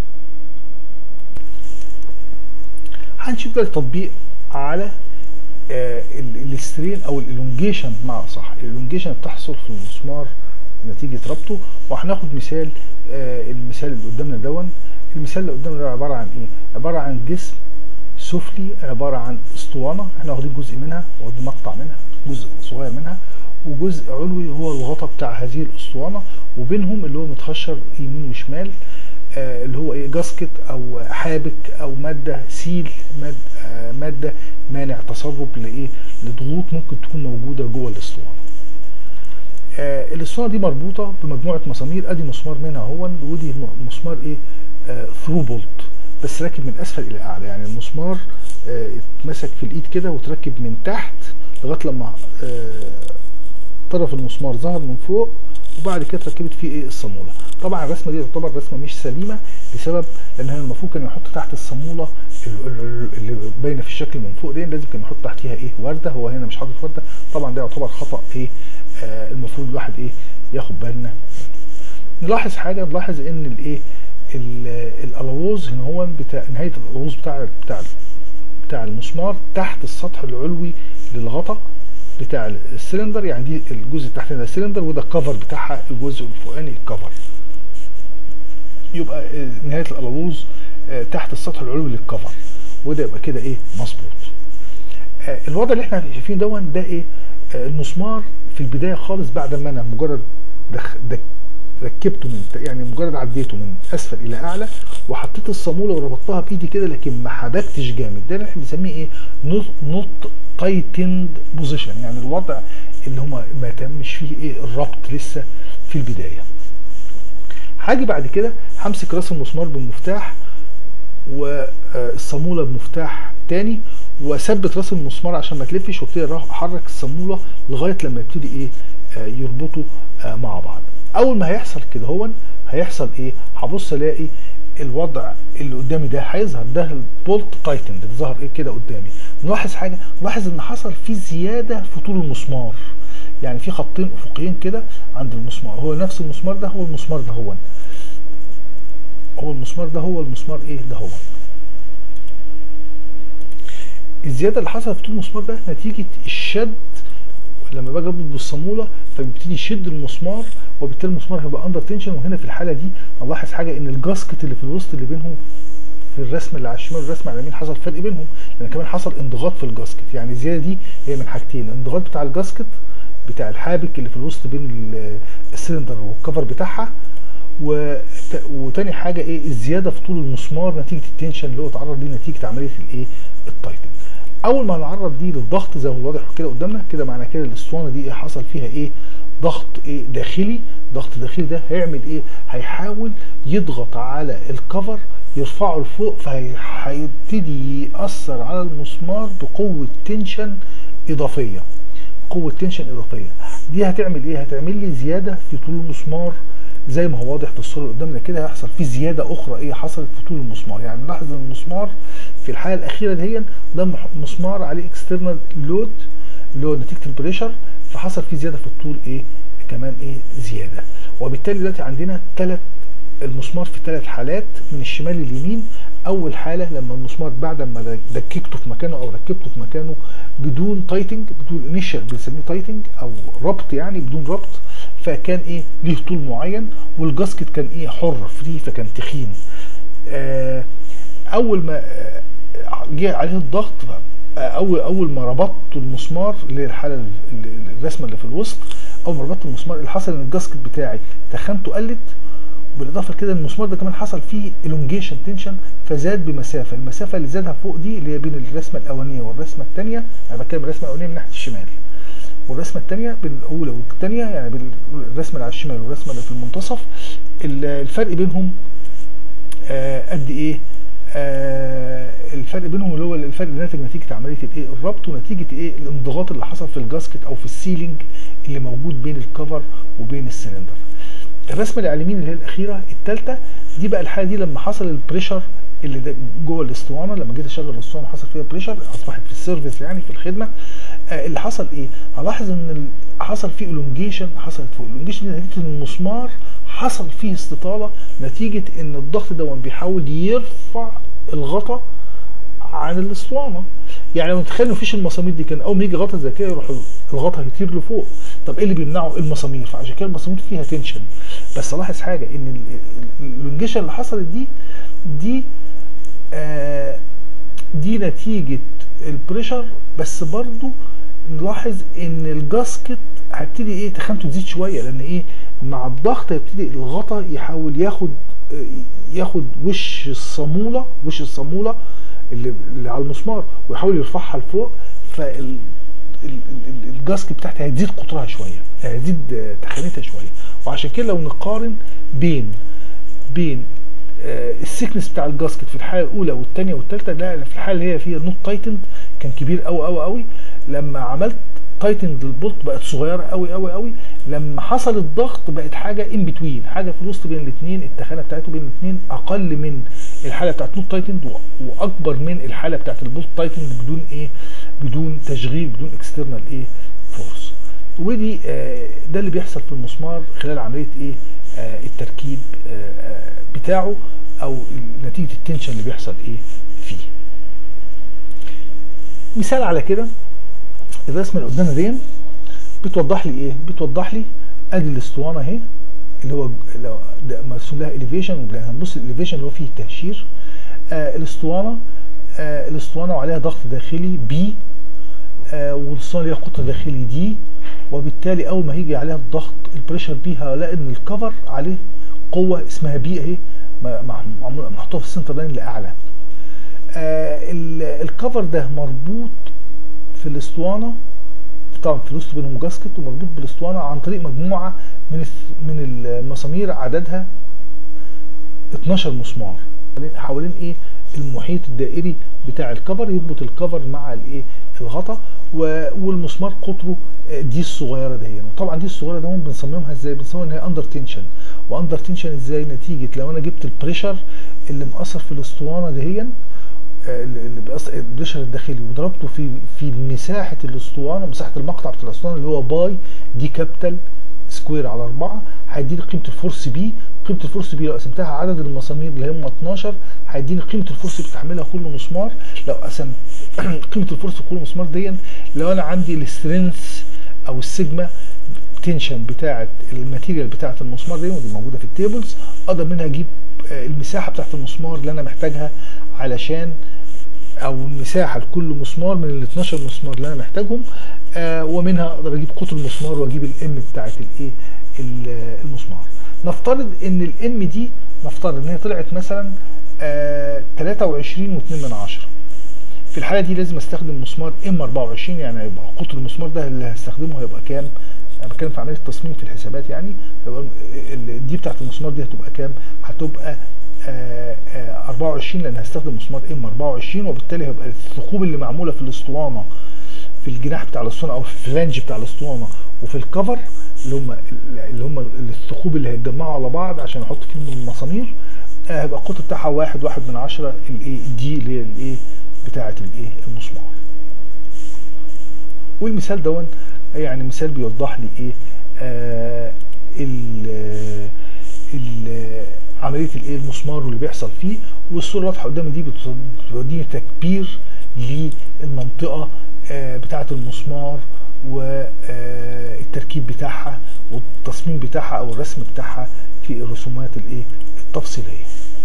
هنشوف ده التطبيق على آه الاسترين او الالونجيشن بمعنى صح. الالونجيشن بتحصل في المسمار نتيجه ربطه، وهناخد مثال آه المثال اللي قدامنا دون. المثال اللي قدامنا ده عباره عن ايه؟ عباره عن جسم سفلي عباره عن اسطوانه احنا واخدين جزء منها واخدين مقطع منها جزء صغير منها، وجزء علوي هو الغطاء بتاع هذه الاسطوانه، وبينهم اللي هو متخشر يمين وشمال آه اللي هو ايه جاسكت او حابك او ماده سيل ماده, آه مادة مانع تسرب لايه لضغوط ممكن تكون موجوده جوه الاسطوانه. آه الاسطوانه دي مربوطه بمجموعه مسامير، ادي مسمار منها هو ودي مسمار ايه آه ثرو بولت بس راكب من اسفل الى اعلى. يعني المسمار آه اتمسك في الايد كده وتركب من تحت لغايه لما آه طرف المسمار ظهر من فوق، وبعد كده اتركبت فيه ايه الصاموله. طبعا الرسمه دي تعتبر رسمه مش سليمه لسبب لان هي المفروض كان يحط تحت الصاموله اللي باينه في الشكل من فوق دي لازم كان يحط تحتيها ايه ورده، هو هنا مش حاطط ورده. طبعا ده يعتبر خطا ايه آه المفروض الواحد ايه ياخد بالنا. نلاحظ حاجه نلاحظ ان الايه الالوز هنا هو بتاع نهايه الالوز بتاع بتاع بتاع المسمار تحت السطح العلوي للغطاء بتاع السلندر. يعني دي الجزء التحتاني ده السلندر وده الكفر بتاعها الجزء الفوقاني الكفر. يبقى نهايه الالوز تحت السطح العلوي للكفر وده يبقى كده ايه مظبوط. الوضع اللي احنا شايفينه دون ده ايه المسمار في البدايه خالص بعد ما انا مجرد دخ دك ركبته من يعني مجرد عديته من اسفل الى اعلى وحطيت الصاموله وربطتها بايدي كده لكن ما حبكتش جامد. ده اللي احنا بنسميه ايه نوت تايتند بوزيشن، يعني الوضع اللي هما ما تمش فيه ايه الربط لسه في البدايه. هاجي بعد كده همسك راس المسمار بالمفتاح والصاموله بمفتاح تاني واثبت راس المسمار عشان ما تلفش، وابتدي احرك الصاموله لغايه لما يبتدي ايه يربطوا مع بعض. اول ما هيحصل كده هو هيحصل ايه هبص الاقي الوضع اللي قدامي ده هيظهر ده البولت تايتند ده ظهر ايه كده قدامي. نلاحظ حاجه نلاحظ ان حصل في زياده في طول المسمار، يعني في خطين افقيين كده عند المسمار. هو نفس المسمار ده هو المسمار ده هو هو المسمار ده هو المسمار ايه ده هو الزياده اللي حصلت في طول المسمار ده نتيجه الشد. لما باجي اربط بالصاموله فبيبتدي يشد المسمار وبالتالي المسمار هيبقى اندر تنشن. وهنا في الحاله دي نلاحظ حاجه ان الجاسكت اللي في الوسط اللي بينهم في الرسم اللي على الشمال والرسم على اليمين حصل فرق بينهم، لان كمان حصل انضغاط في الجاسكت. يعني الزياده دي هي من حاجتين، الانضغاط بتاع الجاسكت بتاع الحابك اللي في الوسط بين السلندر والكفر بتاعها، وتاني حاجه ايه الزياده في طول المسمار نتيجه التنشن اللي هو اتعرض ليه نتيجه عمليه الايه التايتن. اول ما هنعرض دي للضغط زي ما واضح كده قدامنا كده، معنى كده الاسطوانه دي ايه حصل فيها ايه ضغط ايه داخلي. ضغط داخلي ده هيعمل ايه؟ هيحاول يضغط على الكفر يرفعه لفوق، فهيبتدي يأثر على المسمار بقوه تنشن اضافيه. قوه تنشن اضافيه دي هتعمل ايه؟ هتعمل لي زياده في طول المسمار زي ما هو واضح في الصوره اللي قدامنا كده. هيحصل فيه زياده اخرى ايه حصلت في طول المسمار. يعني نلاحظ ان المسمار في الحاله الاخيره دي ده مسمار عليه اكسترنال لود اللي هو نتيجه البريشر، فحصل فيه زياده في الطول ايه كمان ايه زياده. وبالتالي دلوقتي عندنا ثلاث المسمار في ثلاث حالات من الشمال لليمين. اول حاله لما المسمار بعد ما دككته في مكانه او ركبته في مكانه بدون تايتنج، بدون انيشال بنسميه تايتنج او ربط، يعني بدون ربط، فكان ايه ليه طول معين والجاسكت كان ايه حر فري فكان تخين. آه اول ما جه عليه الضغط اول اول ما ربطت المسمار اللي هي الحاله الرسمه اللي في الوسط، اول ما ربطت المسمار اللي حصل ان الجاسكت بتاعي تخنته قلت، بالاضافه لكده المسمار ده كمان حصل فيه الونجيشن تنشن فزاد بمسافه. المسافه اللي زادها فوق دي اللي هي بين الرسمه الاولانيه والرسمه الثانيه، انا بتكلم الرسمه الاولانيه من ناحيه الشمال والرسمه الثانيه بين الاولى والثانيه، يعني بين الرسمه اللي على الشمال والرسمه اللي في المنتصف الفرق بينهم آه قد ايه؟ آه الفرق بينهم اللي هو الفرق اللي ناتج نتيجه عمليه الايه الربط ونتيجه ايه الانضغاط اللي حصل في الجاسكت او في السيلينج اللي موجود بين الكفر وبين السلندر. الرسمه اللي على اليمين اللي هي الاخيره الثالثه دي بقى الحاله دي لما حصل البريشر اللي ده جوه الاسطوانه، لما جيت اشغل الاسطوانه حصل فيها بريشر اصبحت في السيرفيس يعني في الخدمه. آه اللي حصل ايه؟ هلاحظ ان حصل فيه الونجيشن حصلت فوق. الونجيشن دي نتيجه ان المسمار حصل فيه استطاله نتيجه ان الضغط ده بيحاول يرفع الغطا عن الاسطوانه. يعني لو تتخيل مفيش المسامير دي كان اول ما يجي غطا زي كده يروح الغطا هيطير لفوق. طب ايه اللي بيمنعه؟ المسامير، فعشان كده المسامير فيها تنشن. بس الاحظ حاجه ان الونجيشن اللي حصلت دي دي آه دي نتيجه البريشر، بس برضو نلاحظ ان الجاسكت هتبتدي ايه تخانته تزيد شويه، لان ايه مع الضغط هيبتدي الغطا يحاول ياخد ياخد وش الصاموله وش الصاموله اللي, اللي على المسمار ويحاول يرفعها لفوق، فال الجاسكت بتاعتها هتزيد قطرها شويه، هتزيد تخانتها شويه. وعشان كده لو نقارن بين بين آه السيكنس بتاع الجاسكت في الحاله الاولى والثانيه والثالثه، لا في الحاله اللي هي فيها نوت تايتند كان كبير قوي قوي قوي. لما عملت تايتند للبولت بقت صغيره قوي قوي قوي. لما حصل الضغط بقت حاجه ان بتوين، حاجه في الوسط بين الاثنين، التخانه بتاعته بين الاثنين اقل من الحاله بتاعت نوت تايتند واكبر من الحاله بتاعت البولت تايتند بدون ايه بدون تشغيل بدون اكسترنال ايه فورس. ودي آه ده اللي بيحصل في المسمار خلال عمليه ايه آه التركيب آه بتاعه او نتيجه التنشن اللي بيحصل ايه فيه. مثال على كده الرسمه اللي قدامنا دي بتوضح لي ايه؟ بتوضح لي ادي الاسطوانه اهي اللي هو مرسوم لها اليفيشن. هنبص الاليفيشن اللي هو فيه التهشير. آه الاسطوانه آه الاسطوانه وعليها ضغط داخلي بي، آه والاسطوانه ليها قطر داخلي دي، وبالتالي اول ما هيجي عليها الضغط البريشر بي هلاقي ان الكفر عليه قوه اسمها بي اهي محطوطه في السنتر لاين لاعلى. آه الكفر ده مربوط في الاسطوانه طبعا في الوسط بينهم جاسكت ومربوط بالاسطوانه عن طريق مجموعه من من المسامير عددها اتناشر مسمار حوالين ايه المحيط الدائري بتاع الكفر، يربط الكفر مع الايه الغطا، والمسمار قطره دي الصغيره دي. وطبعا دي الصغيره ده بنصممها ازاي؟ بنصممها ان هي اندر تنشن. واندر تنشن ازاي؟ نتيجه لو انا جبت البريشر اللي مأثر في الاسطوانه دهيا اللي بيأثر البريشر الداخلي وضربته في في مساحه الاسطوانه، مساحه المقطع بتاع الاسطوانه اللي هو باي دي كابيتال سكوير على أربعة، هيديني قيمه الفورس بي. قيمه الفورس بي لو قسمتها عدد المسامير اللي هم اتناشر هيديني قيمه الفورس اللي بتحملها كل مسمار. لو قسمت قيمه الفورس كل مسمار دي، لو انا عندي السترينث او السيجما تنشن بتاعه الماتيريال بتاعه المسمار دي ودي موجوده في التيبلز، اقدر منها اجيب المساحه بتاعه المسمار اللي انا محتاجها علشان او المساحه لكل مسمار من ال اتناشر مسمار اللي انا محتاجهم آه ومنها اقدر اجيب قطر المسمار واجيب الام بتاعت الايه المسمار. نفترض ان الام دي نفترض ان هي طلعت مثلا آه تلاتة وعشرين واتنين من عشرة. في الحاله دي لازم استخدم مسمار ام اربعة وعشرين، يعني هيبقى قطر المسمار ده اللي هستخدمه هيبقى كام؟ انا بتكلم في عمليه التصميم في الحسابات، يعني هيبقى دي بتاعت المسمار دي هتبقى كام؟ هتبقى آه آه اربعة وعشرين، لان هستخدم مسمار ام اربعة وعشرين، وبالتالي هيبقى الثقوب اللي معموله في الاسطوانه في الجناح بتاع الاسطوانه او في الفلانج بتاع الاسطوانه وفي الكفر اللي هم اللي هم الثقوب اللي هيتجمعوا على بعض عشان احط فيهم المسامير، آه هيبقى القطر بتاعها واحد واحد من عشرة الايه دي اللي هي الايه بتاعه الايه المسمار. والمثال دون يعني مثال بيوضح لي ايه آه ال ال عمليه الايه المسمار واللي بيحصل فيه. والصوره واضحه قدامي دي بتوديني تكبير للمنطقه آه بتاعه المسمار والتركيب بتاعها والتصميم بتاعها او الرسم بتاعها في الرسومات الايه التفصيليه.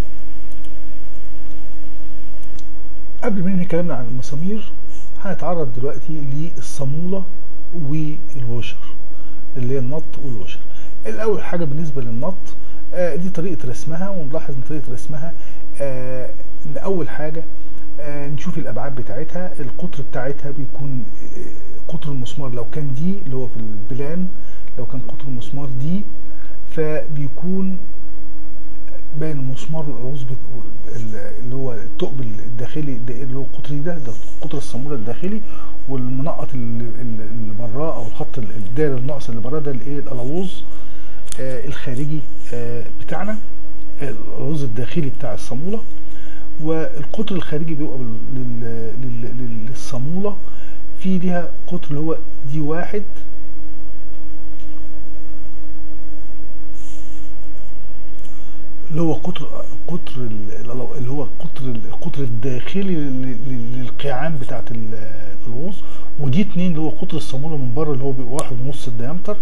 قبل ما ننهي كلامنا عن المسامير هنتعرض دلوقتي للصاموله والوشر اللي هي النط والوشر. الاول حاجه بالنسبه للنط آه دي طريقه رسمها، ونلاحظ ان طريقه رسمها آه ان اول حاجه آه نشوف الابعاد بتاعتها. القطر بتاعتها بيكون آه قطر المسمار لو كان دي اللي هو في البلان، لو كان قطر المسمار دي فبيكون باين المسمار والعروض اللي هو الثقب الداخلي اللي هو القطري ده ده قطر الصاموله الداخلي، والمنقط اللي براه او الخط الدائري الناقص اللي براه ده الايه الالوز آه الخارجي آه بتاعنا، الالوز الداخلي بتاع الصاموله. والقطر الخارجي بيبقى للصاموله في ليها قطر اللي هو دي واحد اللي هو قطر قطر اللي هو قطر القطر الداخلي للقيعان بتاعت الغوص، ودي اتنين اللي هو قطر الصاموله من بره اللي هو بيبقى واحد ونص الديامتر.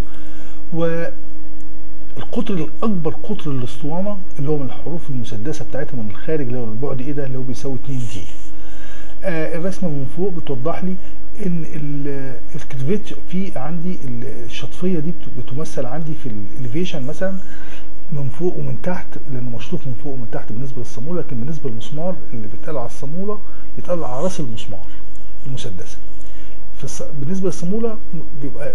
والقطر الاكبر قطر للاسطوانه اللي هو من الحروف المسدسه بتاعتها من الخارج اللي هو البعد ايه ده اللي هو بيساوي اتنين دي. آه الرسمه من فوق بتوضح لي ان الكرفيتش في عندي الشطفيه دي بتمثل عندي في الاليفيشن مثلا من فوق ومن تحت، لانه مشطوف من فوق ومن تحت بالنسبه للصاموله، لكن بالنسبه للمسمار اللي بيتقال على الصاموله يتقال على راس المسمار المسدسه. بالنسبه للصاموله بيبقى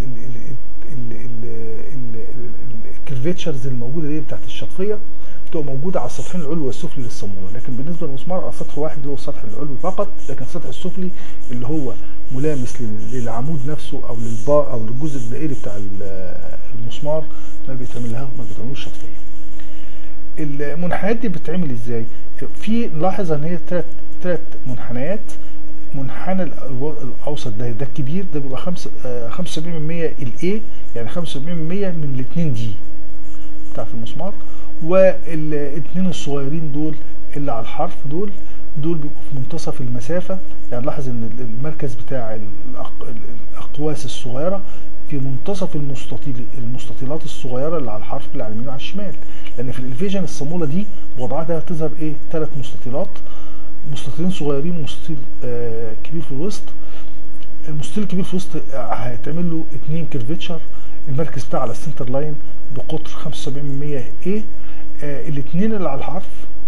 الكيرفيتشرز الموجوده دي بتاعت الشطفيه بتبقى موجوده على السطحين العلوي والسفلي للصاموله، لكن بالنسبه للمسمار على سطح واحد اللي هو السطح العلوي فقط، لكن السطح السفلي اللي هو ملامس للعمود نفسه او للبار او للجزء الدائري بتاع المسمار ما بيتعمل لها ما بيتعملوش شطفيه. المنحنيات دي بتتعمل ازاي؟ في نلاحظ ان هي ثلاث ثلاث منحنيات. منحنى الاوسط ده ده الكبير ده بيبقى خمسة وسبعين بالمية الاي، يعني خمسة وسبعين بالمية من الاثنين دي بتاعت المسمار، والاثنين الصغيرين دول اللي على الحرف دول دول بيبقوا في منتصف المسافه. يعني لاحظ ان المركز بتاع الاقواس الصغيره في منتصف المستطيل المستطيلات الصغيره اللي على الحرف اللي على اليمين وعلى الشمال، لان في الالفيجن الصاموله دي وضعها ده تظهر ايه ثلاث مستطيلات، مستطيلين صغيرين ومستطيل آه كبير في الوسط. المستطيل الكبير في الوسط هيتعمل له اتنين كيرفيتشر، المركز بتاعه على السنتر لاين بقطر خمسة وسبعين بالمية ايه. آه الاثنين اللي على الحرف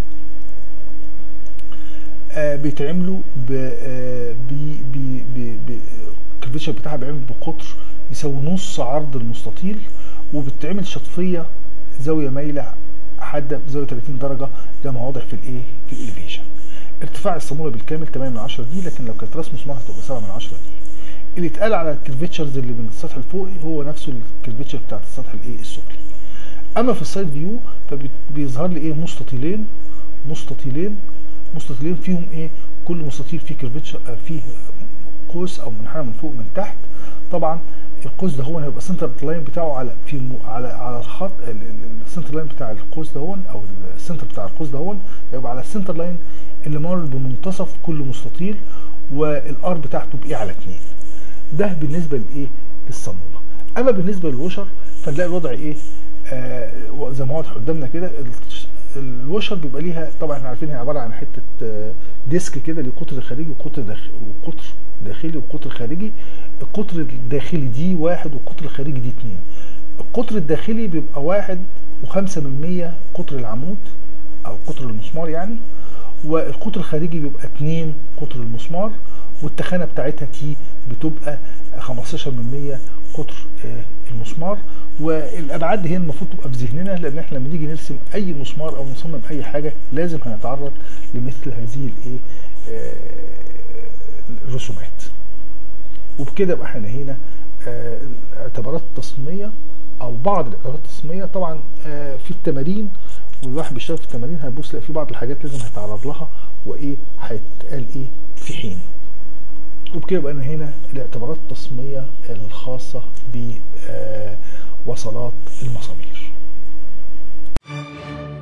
آه بيتعملوا ب آه بي بي بي بي الكيرفيتشر بتاعها بيعمل بقطر يساوي نص عرض المستطيل، وبتعمل شطفيه زاويه مايله حاده بزاويه تلاتين درجه زي ما واضح في الايه في الاليفيشن. ارتفاع الصاموله بالكامل تمانية من عشرة دي، لكن لو كانت راس مسمار هتبقى سبعة من عشرة دي. اللي اتقال على الكيرفيتشرز اللي من السطح الفوقي هو نفسه الكيرفيتشر بتاعت السطح الايه السفلي. اما في السايد فيو فبيظهر لي ايه مستطيلين مستطيلين مستطيلين فيهم ايه كل مستطيل فيه كيرفيتشر فيه قوس او منحنى من فوق ومن تحت. طبعا القوس ده هو هيبقى السنتر لاين بتاعه على في على على الخط السنتر لاين بتاع القوس ده هون او السنتر بتاع القوس ده هون هيبقى على السنتر لاين اللي مر بمنتصف كل مستطيل، والار بتاعته بايه على اتنين. ده بالنسبه لايه للصاموله. اما بالنسبه للوشر فنلاقي الوضع ايه آه زي ما واضح قدامنا كده. الوشر بيبقى ليها طبعا احنا عارفين هي عباره عن حته ديسك كده ليه قطر خارجي وقطر داخلي وقطر داخلي وقطر خارجي. القطر الداخلي دي واحد والقطر الخارجي دي اتنين. القطر الداخلي بيبقى واحد وخمسة من مية قطر العمود او قطر المسمار يعني، والقطر الخارجي بيبقى اتنين قطر المسمار، والتخانه بتاعتها تي بتبقى خمستاشر من مية قطر المسمار. والابعاد دي هي المفروض تبقى في ذهننا، لان احنا لما نيجي نرسم اي مسمار او نصمم اي حاجه لازم هنتعرض لمثل هذه الايه الرسومات. وبكده يبقى احنا نهينا الاعتبارات التصميميه او بعض الاعتبارات التصميميه. طبعا في التمارين والواحد بيشتغل في التمارين هيبص يلاقي في بعض الحاجات لازم هيتعرض لها وايه هيتقال ايه في حين. وبكده يبقى هنا الاعتبارات التصميميه الخاصه بوصلات المسامير.